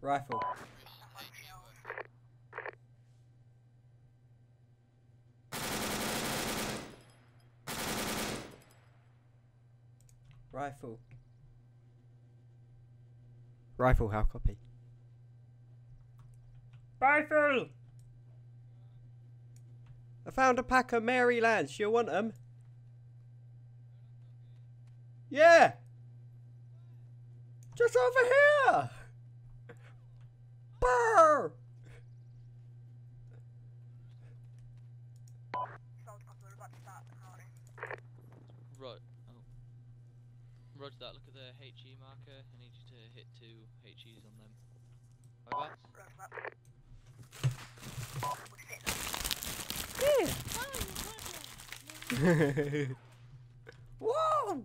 Rifle. Rifle. Rifle, how copy? Rifle! I found a pack of Marylands. You want them? Yeah! Just over here! Brr! Right. Oh. Roger that. Look at the H E marker. I need you to hit two H Es on them. Over. Yeah! Whoa!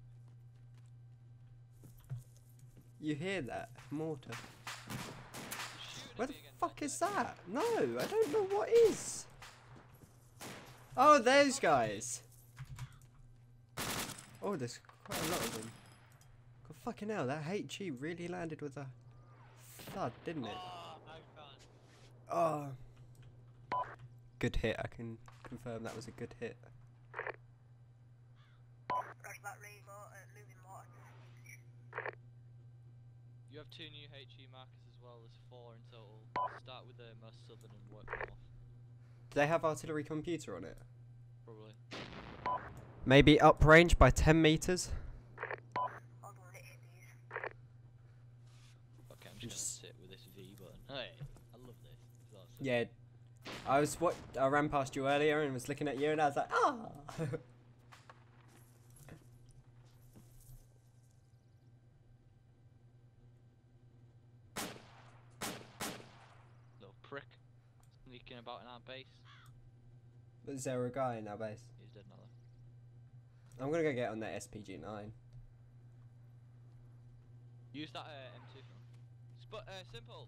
You hear that? Mortar. Where the fuck is that? No, I don't know what is. Oh, those guys. Oh, there's quite a lot of them. God, fucking hell, that H E really landed with a thud, didn't it? Oh. Good hit, I can confirm that was a good hit. You have two new H E markers as well, there's four in total. Start with the most southern and work them off. Do they have artillery computer on it? Probably. Maybe uprange by ten meters? Okay, I'm just, just gonna sit with this V button. Hey, I love this. It's awesome. Yeah. I was what I ran past you earlier and was looking at you and I was like, ah! Little prick. Sneaking about in our base. Is there a guy in our base? He's dead now though. I'm gonna go get on that S P G nine. Use that uh, M two. Sp uh, simple.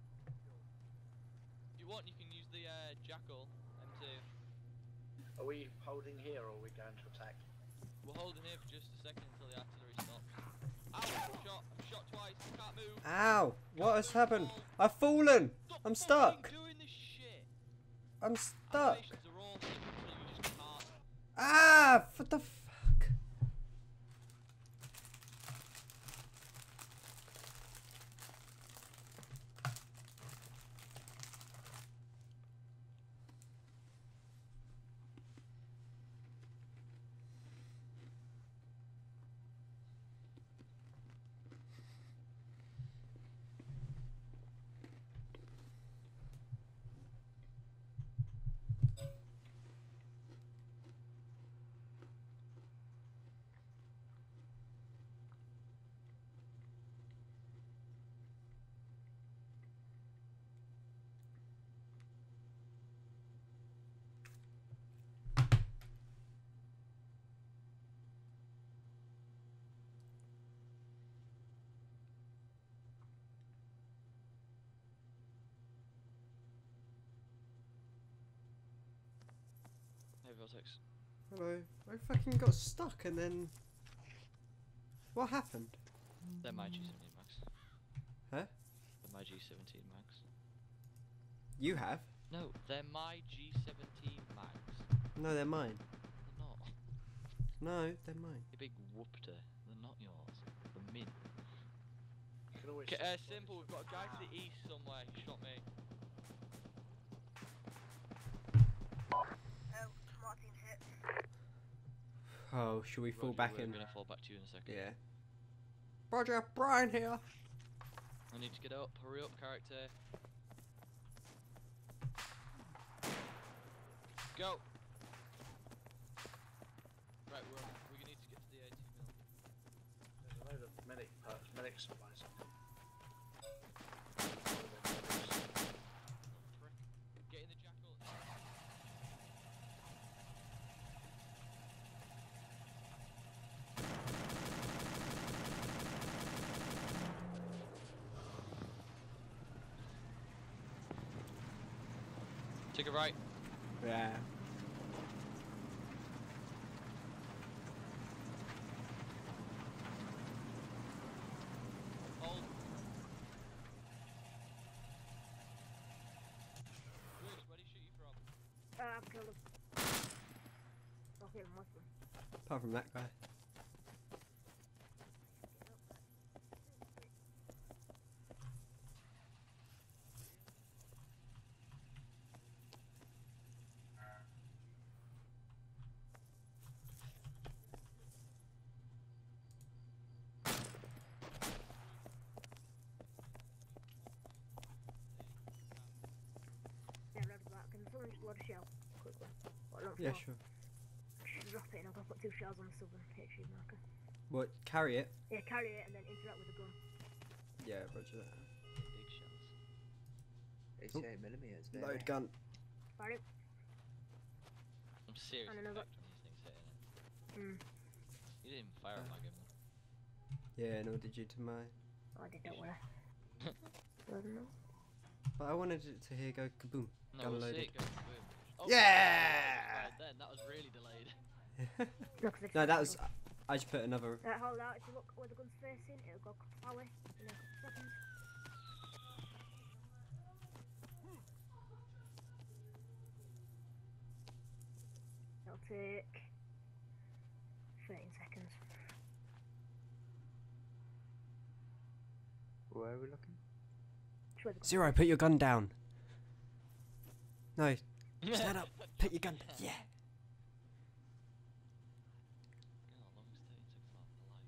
If you want, you can use the uh, Jackal M two. Are we holding here or are we going to attack? We're holding here for just a second until the artillery stops. Ow! I'm shot. I'm shot twice. Can't move. Ow! What has happened? I've fallen! Stop I'm stuck! doing this shit. I'm stuck! Animations are awesome until you just can't. Ah! What the fuck? Hey Vortex. Hello. I fucking got stuck and then... What happened? They're my G seventeen max. Huh? They're my G seventeen max. You have? No, they're my G seventeen max. No, they're mine. They're not. No, they're mine. You big whoopter. They're not yours. They're mint. You can always Okay, uh, simple. We've got a guy to the east somewhere. He shot me. Oh, should we fall Roger, back we're in? gonna fall back to you in a second. Yeah. Roger, Brian here. I need to get up. Hurry up, character. Go. Right, we're on. We need to get to the eighteen mil. There's a load of medic parts, medic supplies. Get in the Jackal. Take a right. Yeah. Hold. I've killed him. I'll kill him, most of them. Apart from that guy. Yeah, load of that. Can someone just load a shell? Quick one. What, not Yeah, four? sure. Drop it and I'm gonna put two shells on the southern H E marker. What? Carry it? Yeah, carry it and then interact with the gun. Yeah, roger that. Big shells. eighty-eight millimeters, baby. Load gun. Fire it. I'm seriously And another- fucked when these things hitting it. Hmm. You didn't even fire at my gun. Yeah, nor did you to mine. Oh, I did that well. Wasn't it? But I wanted it to hear go kaboom. No, Gun we'll loaded. see it go boom. Oh, Yeah! right then, that was really delayed. No, 'cause it's No, that fire was. gun. I just put another. Right, hold out. If you look where the gun's facing, it'll go power in a couple seconds. It'll take thirteen seconds. Where are we looking? Just where the gun's Zero, put your gun down. No. Stand up. Put your gun. Yeah. God, longest thirty took for my life.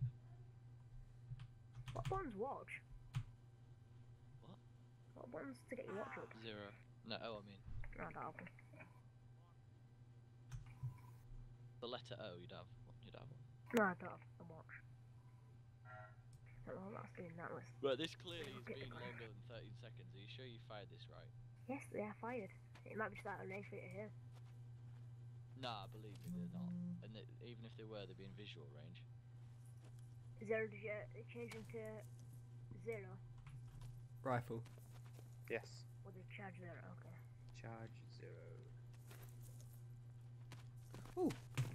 What buttons watch? What? What buttons to get your watch up? Zero. No, oh, I mean, No, that open. the letter O, you'd have. You'd have one. No, I don't have a watch. I don't know what that's doing that with. Right, this clearly has Get the been gun. longer than thirteen seconds. Are you sure you fired this right? Yes, they are fired. It might be just out of range for you to hear. Nah, believe me, they're not. And they, even if they were, they'd be in visual range. Zero, did you uh, change into zero? Rifle. Yes. Or did you charge zero? Okay. Charge zero. Ooh.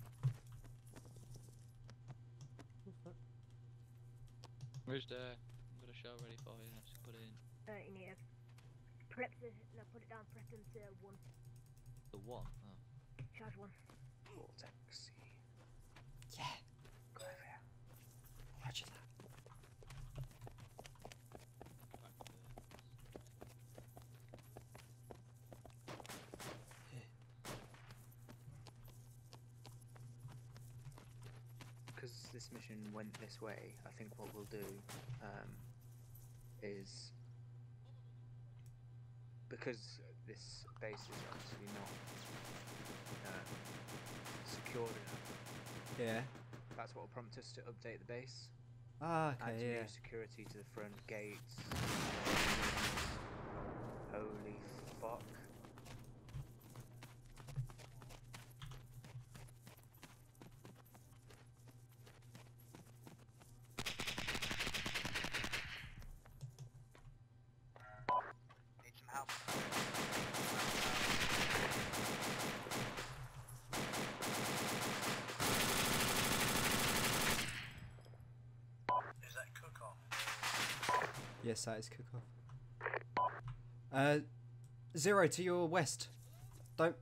Where's the? I've got a shell ready for you. Let's put it in. Uh, you need to prep the, no, put it down, prep them to one. The one. Oh. Charge one. Vortex. Yeah. Go over here. Roger that. Back to Because this mission went this way, I think what we'll do um, is, because this base is obviously not uh, secured enough, Yeah. that's what will prompt us to update the base. Ah, Add okay, yeah. new security to the front gates. Holy fuck. Need some help. Is that cook-off? Yes, that is cook off. Uh, zero to your west. Don't.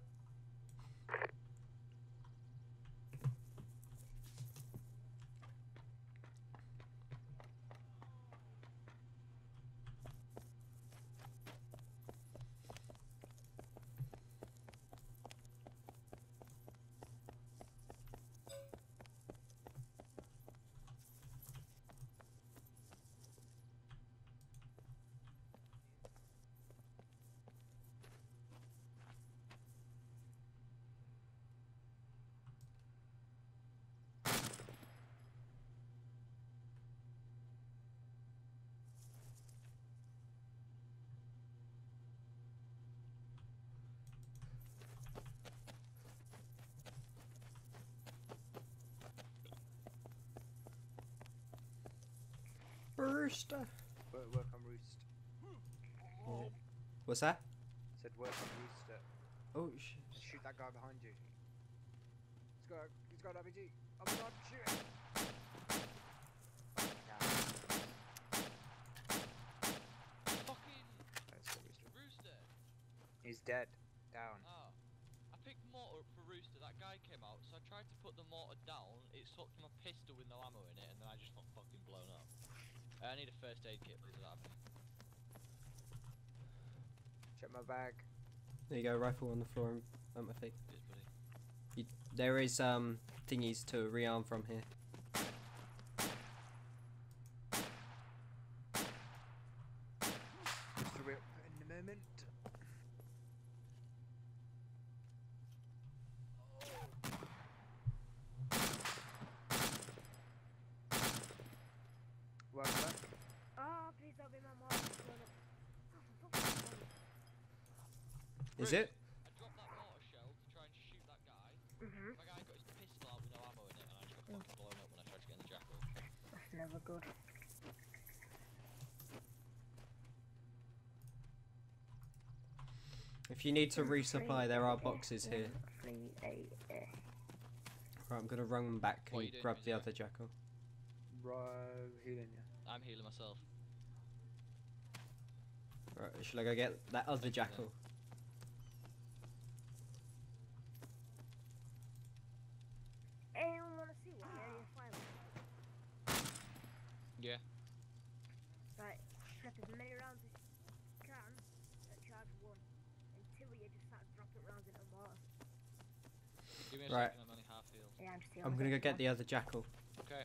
Burst. Work, work on roost. What's that? Said work on roost. uh, Oh shit. Shoot that guy behind you. He's got, he's got an R P G. Oh my god, shoot him! fucking Let's go roost. rooster. He's dead. Down. Oh, I picked Rooster, that guy came out, so I tried to put the mortar down, it sucked my pistol with no ammo in it, and then I just got fucking blown up. Uh, I need a first aid kit, please, that happened. Check my bag. There you go, rifle on the floor at my feet. Cheers, buddy. You, there is um thingies to rearm from here. Throw it in a moment. Welcome back. Oh, please don't be my mom. Oh, for fuck's sake. Is it? I dropped that mortar shell to try and shoot that guy. Mhm. My guy got his pistol out with no ammo in it, and I just got fucking blown up when I tried to get in the jackal. That's never good. If you need to resupply, there are boxes here. Three, eight, eh. Right, I'm gonna run back What are and you doing, grab the Musa? other jackal. Right, healing you. I'm healing myself. Right, shall I go get that other jackal? Anyone wanna see what the area file is? Yeah. Right, prep as many rounds as you can at charge one until you just start dropping rounds into mortar. Give me a Right. second, I'm only half healed. Yeah, I'm still I'm gonna go get the other jackal. Okay.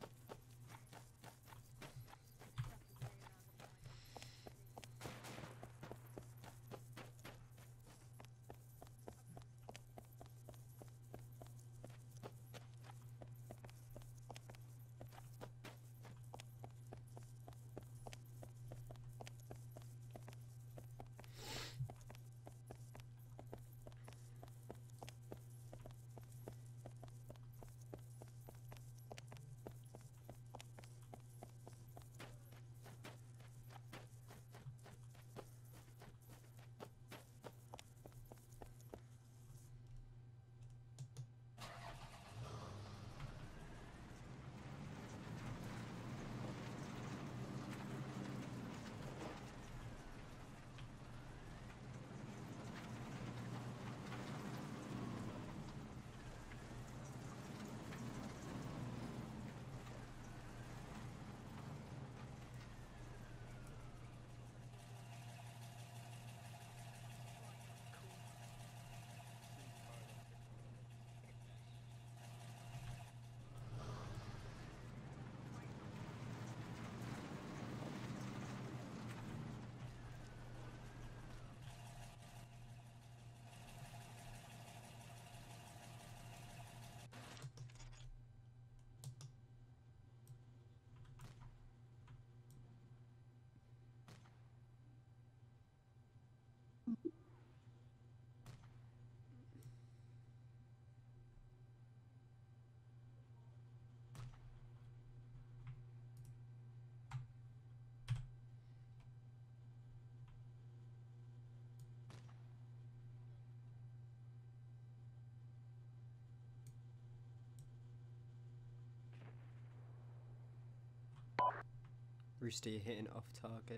Rooster, you're hitting off target.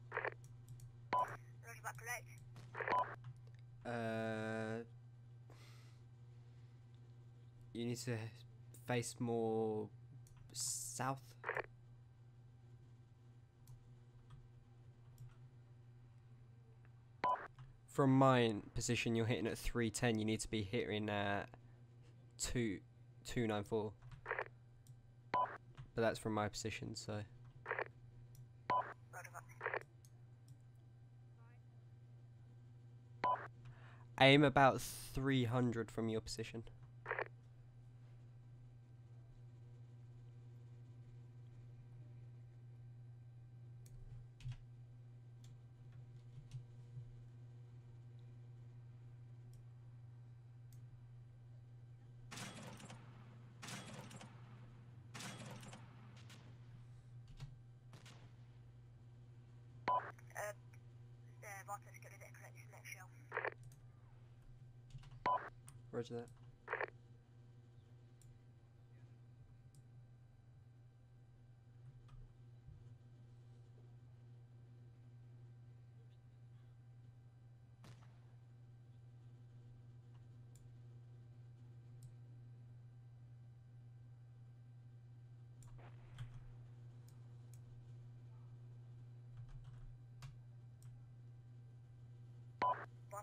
Roger that, correct? Uh, you need to face more south. From my position, you're hitting at three ten. You need to be hitting at two two nine four. But that's from my position, so. Roger that. Aim about three hundred from your position. Uh, the vortex got it correct, this next shelf. Roger that.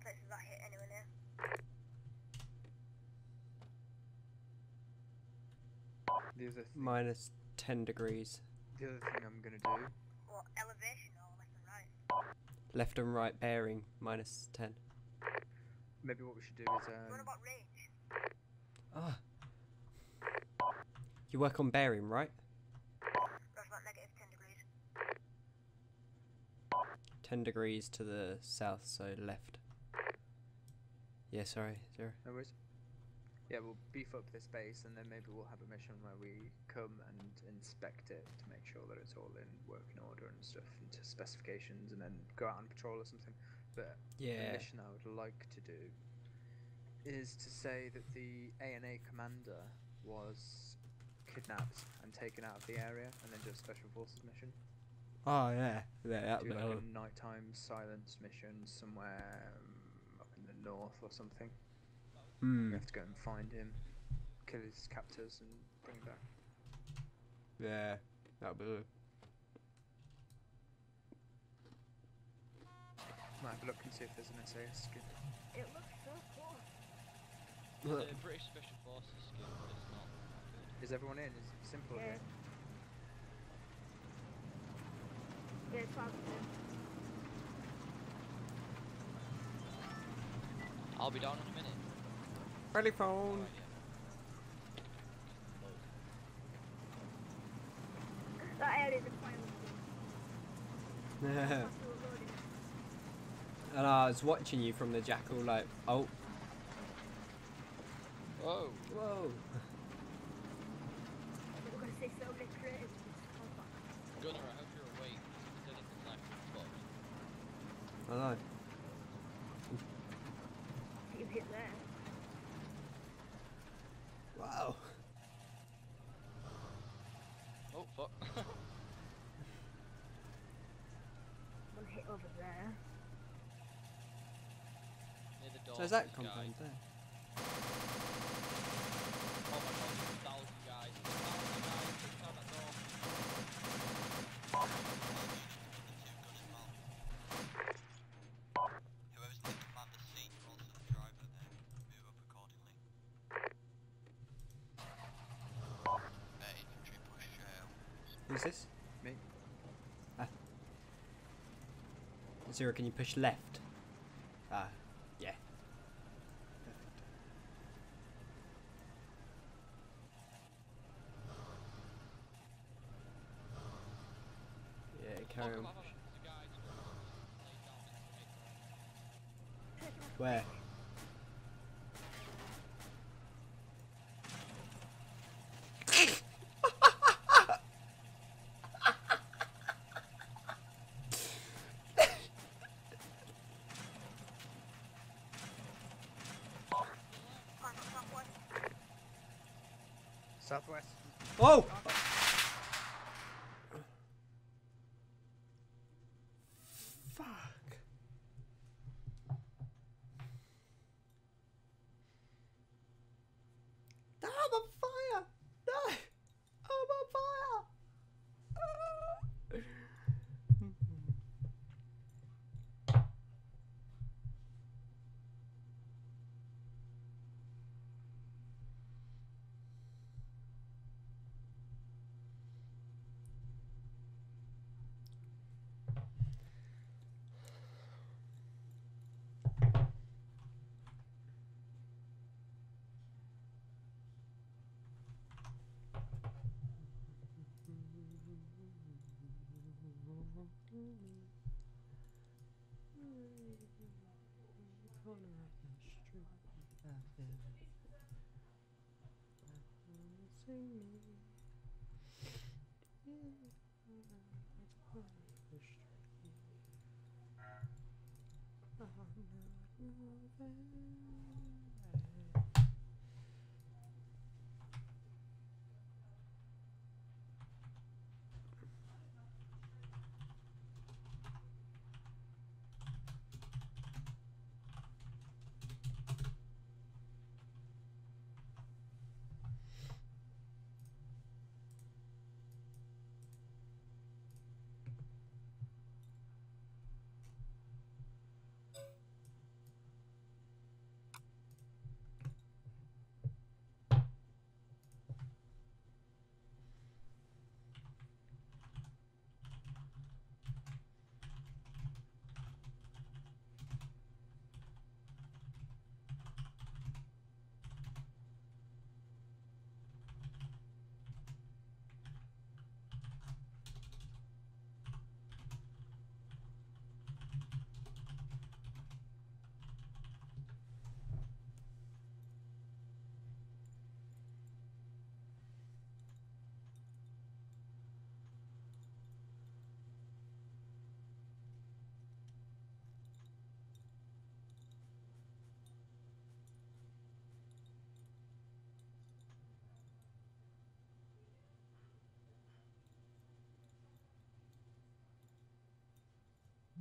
of places that hit anywhere near. The other thing, Minus ten degrees. the other thing I'm gonna do. What, elevation or left and right? Left and right bearing, minus ten. Maybe what we should do is What um. about range? Ah. You work on bearing, right? That's about negative ten degrees. ten degrees to the south, so left. Yeah, sorry, zero. No worries. Yeah, we'll beef up this base, and then maybe we'll have a mission where we come and inspect it to make sure that it's all in working order and stuff, and to specifications, and then go out on patrol or something. But Yeah. the mission I would like to do is to say that the A N A commander was kidnapped and taken out of the area, and then do a special forces mission. Oh yeah, yeah, that'd Do be like all- a nighttime silence mission somewhere um, up in the north or something. Hmm. We have to go and find him, kill his captors, and bring him back. Yeah, that'd be all. Might have a look and see if there's an S A S skin. It looks so cool. The British Special Forces skin, but it's not that good. Is everyone in? Is it simple Yeah. here? Yeah, it's positive. I'll be down in a minute. Telephone. That area's a final scheme. And I was watching you from the jackal, like, oh, Whoa! whoa. We're gonna say so many creatives. Gunner, I hope you're awake. Is anything like fucked? I know. You hit there. Wow. Oh fuck! One hit over there. Near the door. So is that this compound guy. there? Oh my god, there's a thousand guys. There's a thousand guys. Push down that door. Whoever's in the commander's seat, you're also the driver, then move up accordingly. Uh, infantry push uh, Who's this? Me? Ah. Zero, can you push left? Ah, yeah. Perfect. Yeah, carry on. Fuck, there's a guy just laid down next to me. Where? Southwest. Oh! Fuck. No, I'm on fire! No! I'm on fire!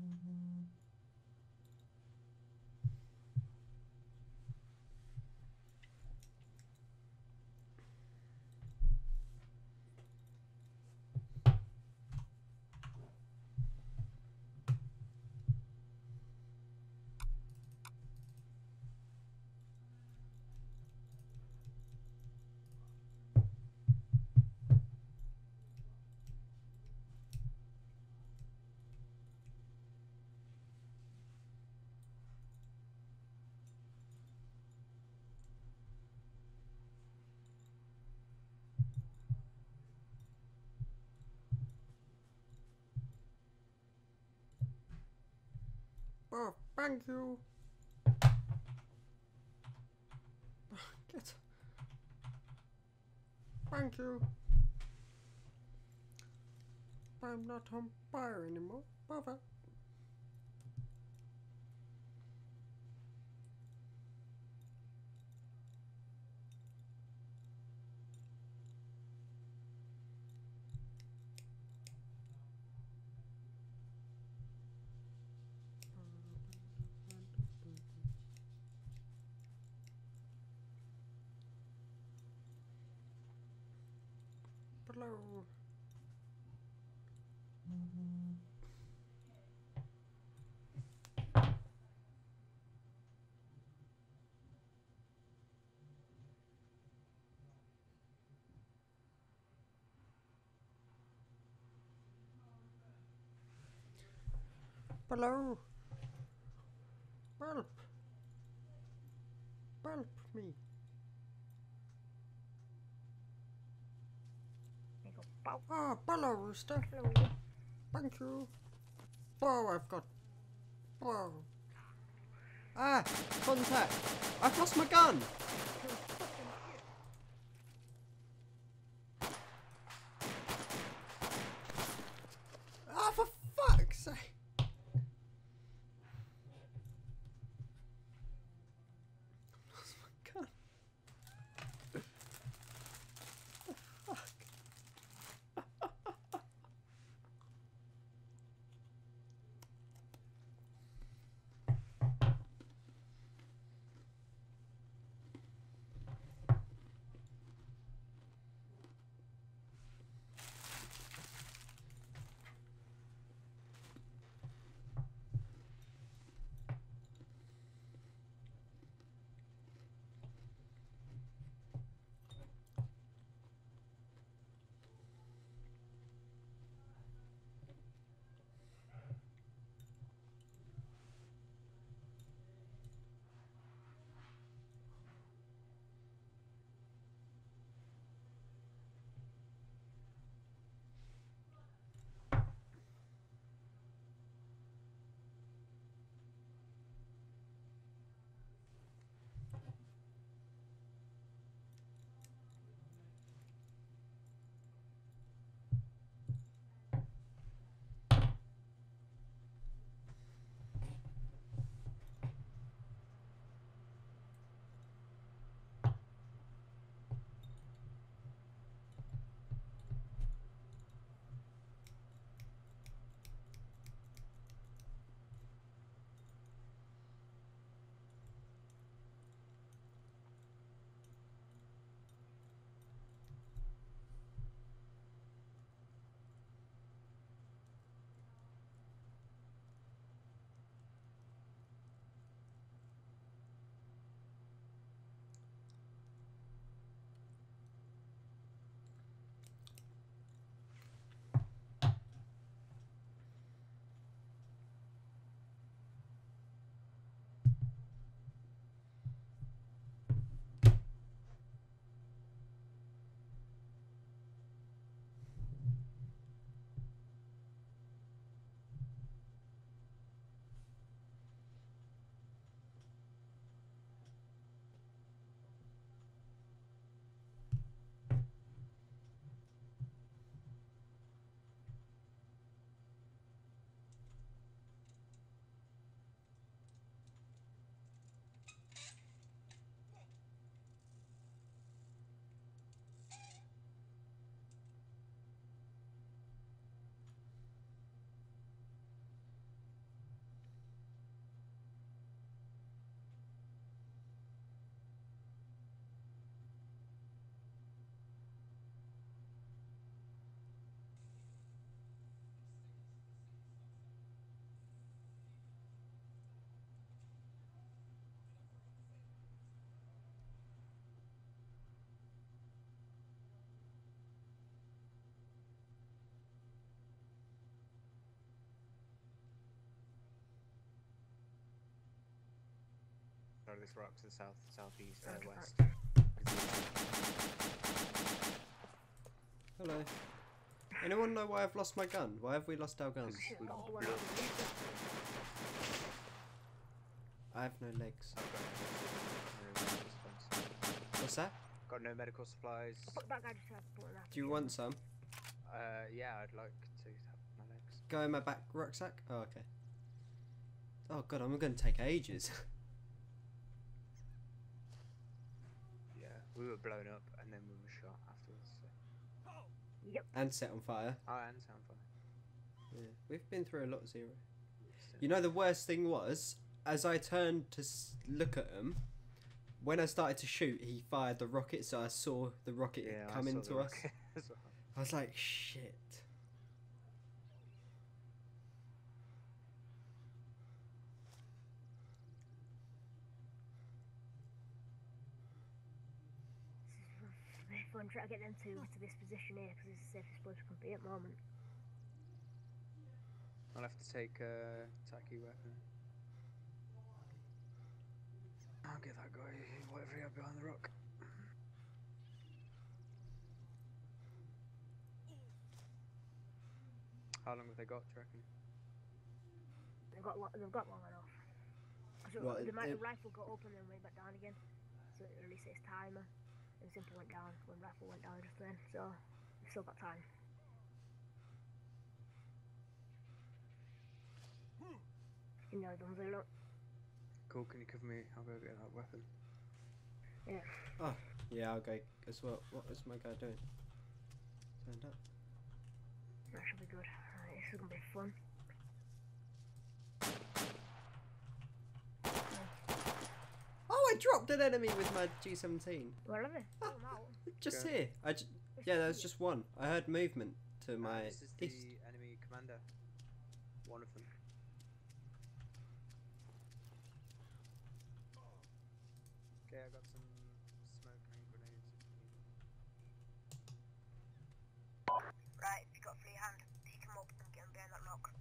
Oh, thank you. Get. Thank you. I'm not on fire anymore. Bother. Hello. Hello. Help. Help me. Ah, hello, Rooster. Hello. Thank you. Oh, I've got. Oh. Ah, contact. I've lost my gun. Ah, for fuck's sake. I've lost my gun. The fuck? side of this rock to the south, southeast, uh, Okay, west. Hello. Anyone know why I've lost my gun? Why have we lost our guns? We got blown blown. I have no legs. I've got no medical supplies. What's that? Got no medical supplies. Fuck, that guy just tried to put an Do you want some? Uh, yeah, I'd like to have my legs. Go in my back rucksack? Oh, okay. Oh god, I'm gonna take ages. Yeah, we were blown up and then we were shot afterwards. So. Yep. And set on fire. Oh, and sound fire. Yeah, we've been through a lot, Zero. You know the worst thing was, as I turned to s look at him, when I started to shoot, he fired the rocket, so I saw the rocket Yeah, come I saw into the us. rocket as well. I was like, shit. It's fun trying to get them two to this position here because it's the safest place we can be at the moment. I'll have to take a tacky weapon. I'll get that guy, whatever he had behind the rock. How long have they got, do you reckon? They've got lo- they've got long enough. So What, the, it- the rifle got up and then went back down again. So it released its timer. And simple went down when rifle went down just then. So we've still got time. You know, them zero. Cool, can you cover me? I'll go get that weapon. Yeah. Oh, yeah, I'll go as well. What was my guy doing? Turned up. That should be good. Right, this is gonna be fun. Oh, I dropped an enemy with my G seventeen. Where are they? Ah, Oh, I'm out. Just Go. here. I j yeah, there was just one. I heard movement to my this is the east. enemy commander. One of them. Okay, I got some smoke and grenades. Right, if you got a free hand, pick him up and get him behind that rock.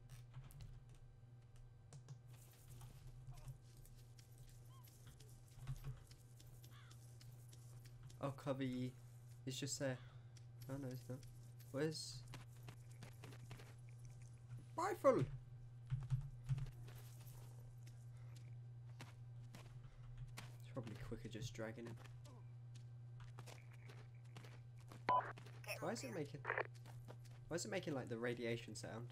I'll cover you. He's just there. Oh no, he's not. Where's rifle? It's probably quicker just dragging him. Why is it making? Why is it making like the radiation sound?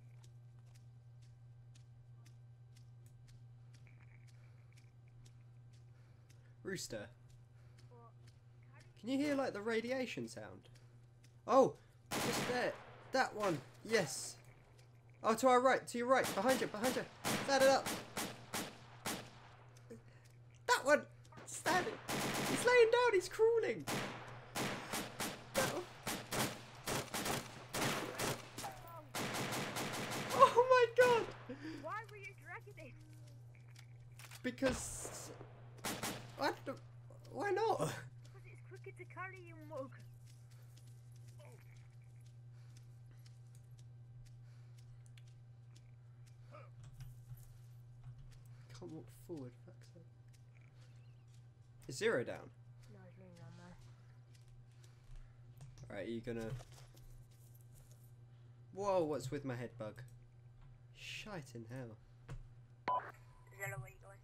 Rooster. Can you hear like the radiation sound? Oh, just there. That one. Yes. Oh, to our right. To your right. Behind you. Behind you. Stand it up. That one. Stand it. He's laying down. He's crawling. That one. Oh my god. Why were you dragging it? Because. I don't, why not? Because it's quicker to carry, you mug. Can't walk forward. Fuck's sake. Is Zero down? No, he's laying down there. Alright, are you gonna... Whoa, what's with my head bug? Shite in hell. Zero, where you going?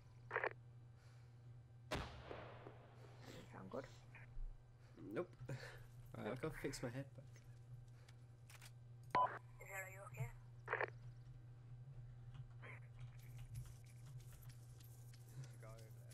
Sound good? Nope. Alright, I've got to fix my head bug. Zero, you okay? There's a guy over there.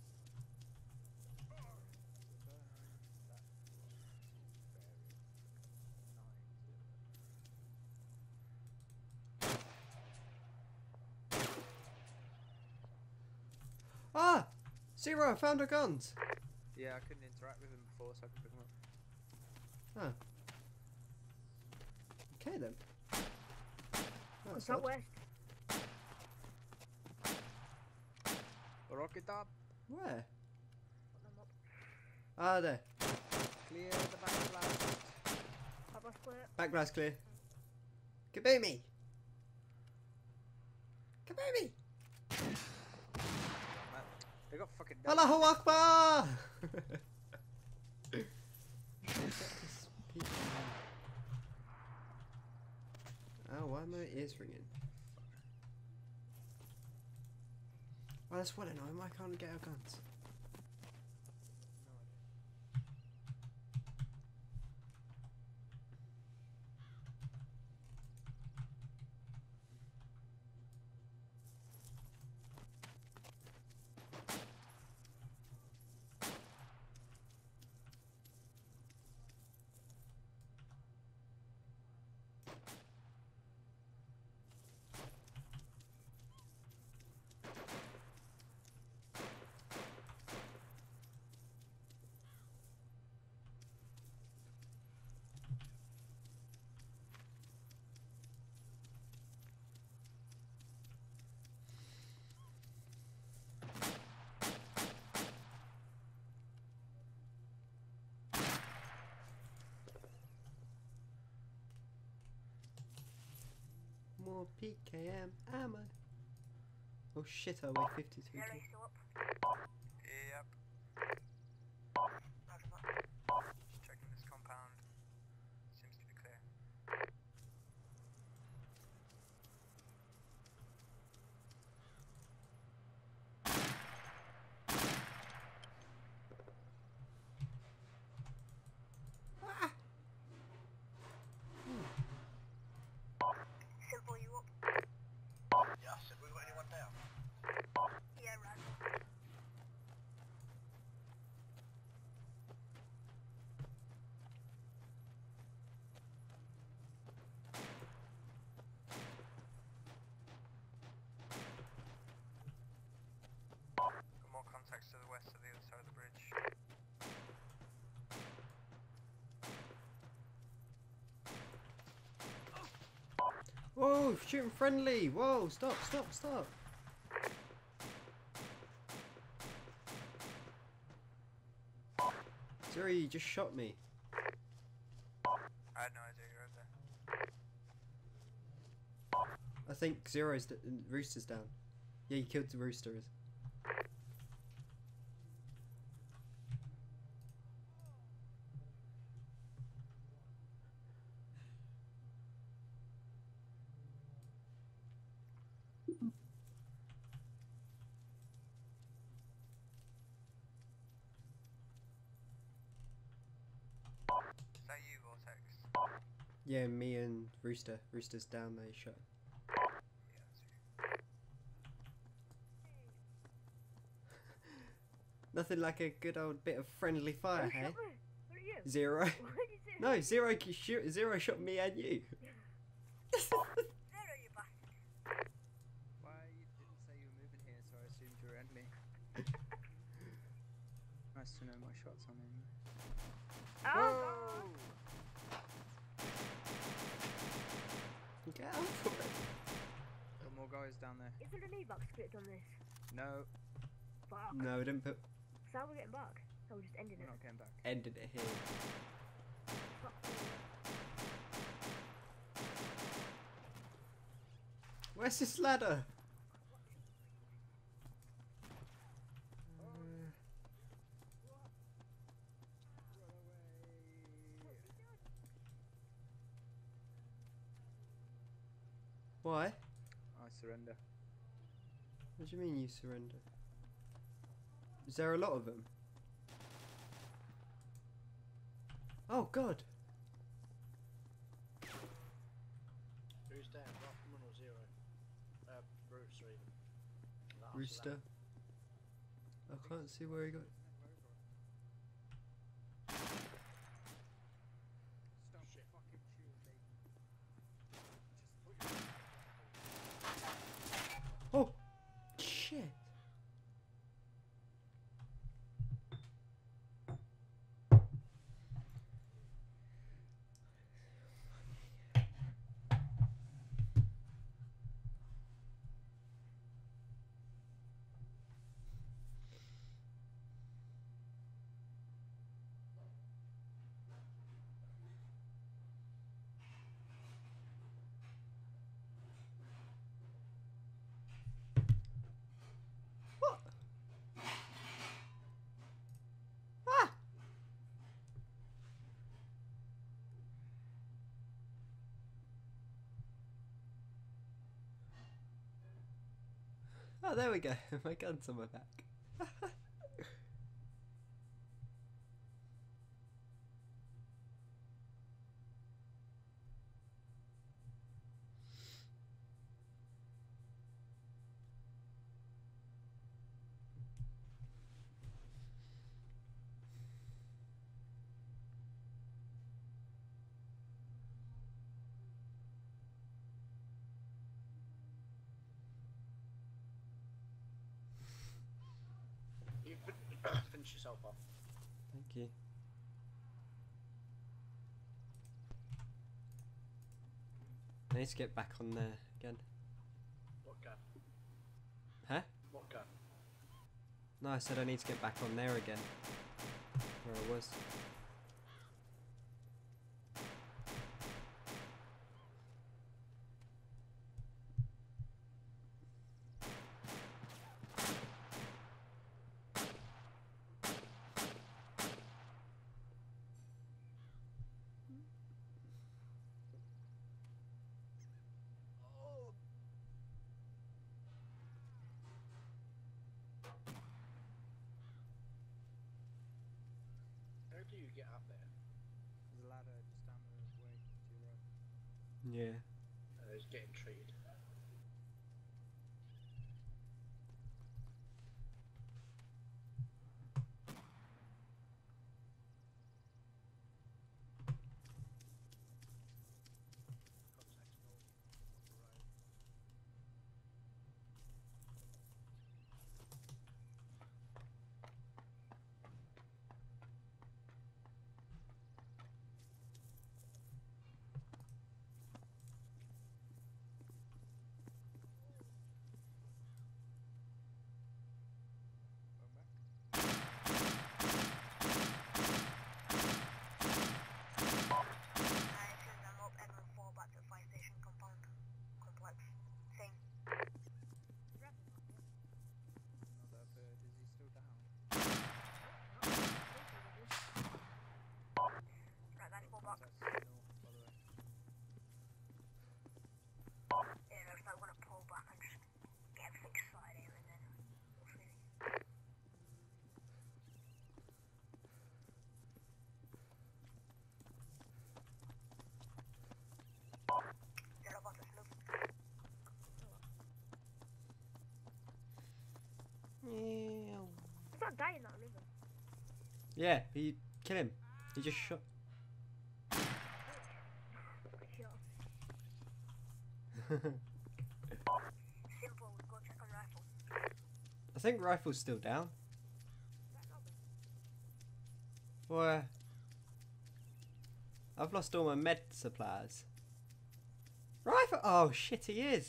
Ah! Zero, I found our guns! Yeah, I couldn't interact with him before, so I could pick him up. Ah. Okay then. What's That's that odd. west? Rocket up! Where? Put them up. Ah, there. Clear the back blast! That was clear. Back glass clear. Kaboomy! Kaboomy! Who They got fucking. Allahu Akbar! Oh, why are my ears ringing? Oh, that's what I know. Why can't I get our guns? More P K M ammo. Oh shit, I weigh fifty-two. Yep. Just checking this compound. Seems to be clear. Simple, you up? Yes, have we got anyone down? Yeah, right. Got more contacts to the west of the other side of the bridge. Whoa, shooting friendly! Whoa, stop, stop, stop! Zero, you just shot me. I had no idea you were there. I think Zero's d Rooster's down. Yeah, you killed the Roosters. Is that you, Vortex? Yeah, me and Rooster. Rooster's down, they shot. Yeah, that's you. Nothing like a good old bit of friendly fire, Who hey? shot me? What are you? Zero. What did you say? No, Zero c- shoot. Zero shot me and you. Zero, you bastard. Why you didn't say you were moving here, so I assumed you were enemy. Nice to know my shots on him. Oh, Get out for it. Got more guys down there. Is there an evac script on this? No, Fuck. No, we didn't put So how are we getting back? Oh, we're just ending we're it. not getting back. ended it here. Fuck. Where's this ladder? Why? I surrender. What do you mean you surrender? Is there a lot of them? Oh god! Who's down? Rockman or Zero? Uh, Rooster even. No, I'll Rooster. I can't see where he got. Stop fucking shooting me. Oh! Shit! Oh, there we go. My gun's on my back. You fin- finish yourself off. Thank you. I need to get back on there again. What gun? Huh? What gun? No, I said I need to get back on there again. Where I was. How do you get up there? There's a ladder just down the way to your right. Yeah. Uh, it's getting treated. Another bird. Is he still down? Right, that's full back. That's north, by the way. Yeah, looks like we're gonna pull back and just get everything started here and then we'll see. They're about to slope. There's that guy in that river. Yeah, he kill him. He just shot. Simple, we'll go check on rifle. I think rifle's still down. Boy, I've lost all my med supplies. Rifle! Oh shit, he is.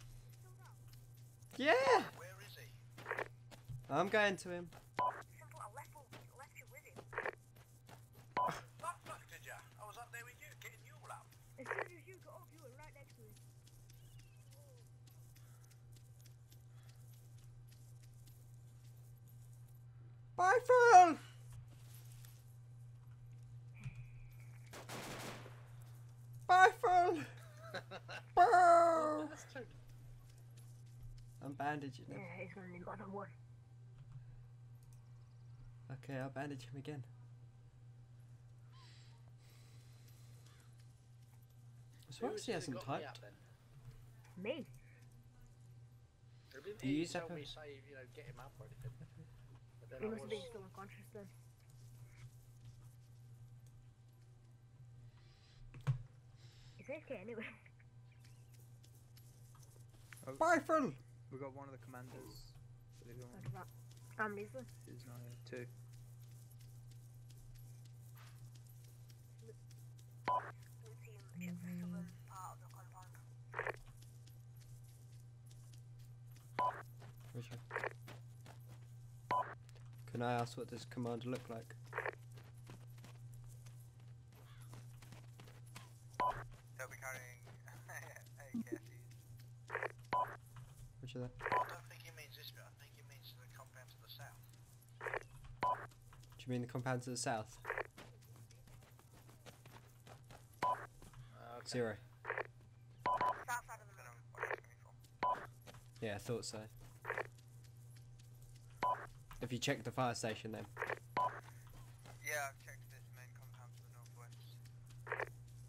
Yeah. Where is he? I'm going to him. Simple, I left, left you with him. Fuck, fuck, did ya? I was up there with you, getting you all out. As soon as you got up, you were right next to him. Rifle! Rifle! Bow! I'm bandaging him. Yeah, he's gonna need more than one. Okay, I'll bandage him again. So Who was he it that hasn't got me typed. up then? Me? I didn't You hear you use that tell for- me, say, you know, get him up or anything. But then He I must have been was... still unconscious then. He's A F K anyway. Oh, Rifle! we got one of the commanders. Believe it or Look not. at that. How many is there? He's not here. Two. Blue team should the southern part of the compound. Richard. Can I ask what this commander look like? They'll be carrying A K Cs. Richard there. I don't think he means this bit, I think he means the compound to the south. Do you mean the compound to the south? Uh, okay. Zero. South side of the I don't mountain. know what it's coming from. Yeah, I thought so. Have you checked the fire station then? Yeah, I've checked this main compound to the northwest.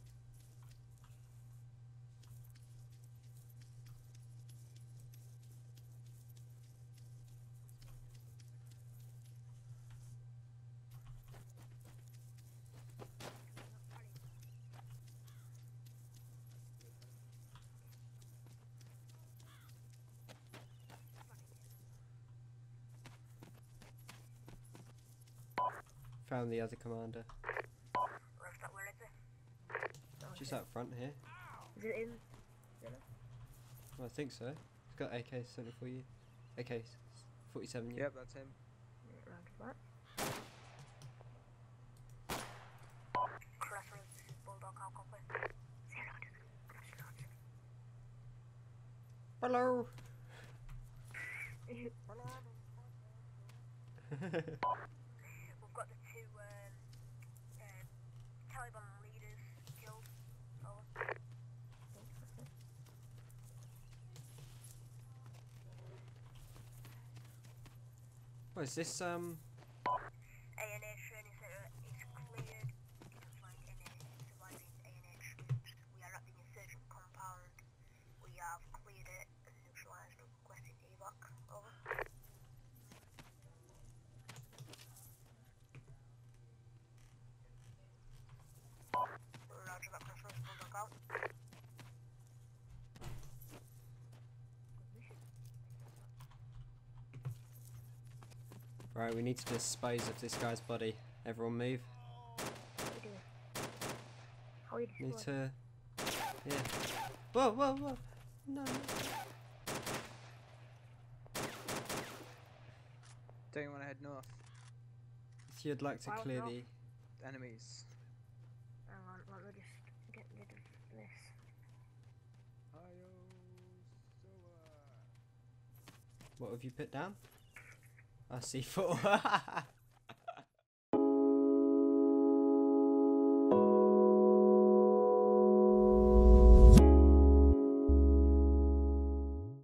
Found the other commander. Where's that? Where is it? Just out front here. Is it in? Well, I think so. It's got A K seventy for you. A K forty-seven. Yeah. Yep, that's him. Round flat. Reference, this is Bulldog, how copy? Zero, Hello. We've got the two um, uh, Taliban leaders killed. Over. What is this? Um. A N H training center is cleared. It looks like any surviving A N H troops. We are at the insurgent compound. We have cleared it and neutralized and requesting evac. Over. Roger that, preference, Bulldog out. Right, we need to dispose of this guy's body. Everyone move. What are you doing? How are you Need destroying? to. Yeah. Whoa, whoa, whoa. No. Don't you want to head north? If you'd like to Wild clear north. the. Enemies. Hang on, let me just get rid of this. What have you put down? I see four.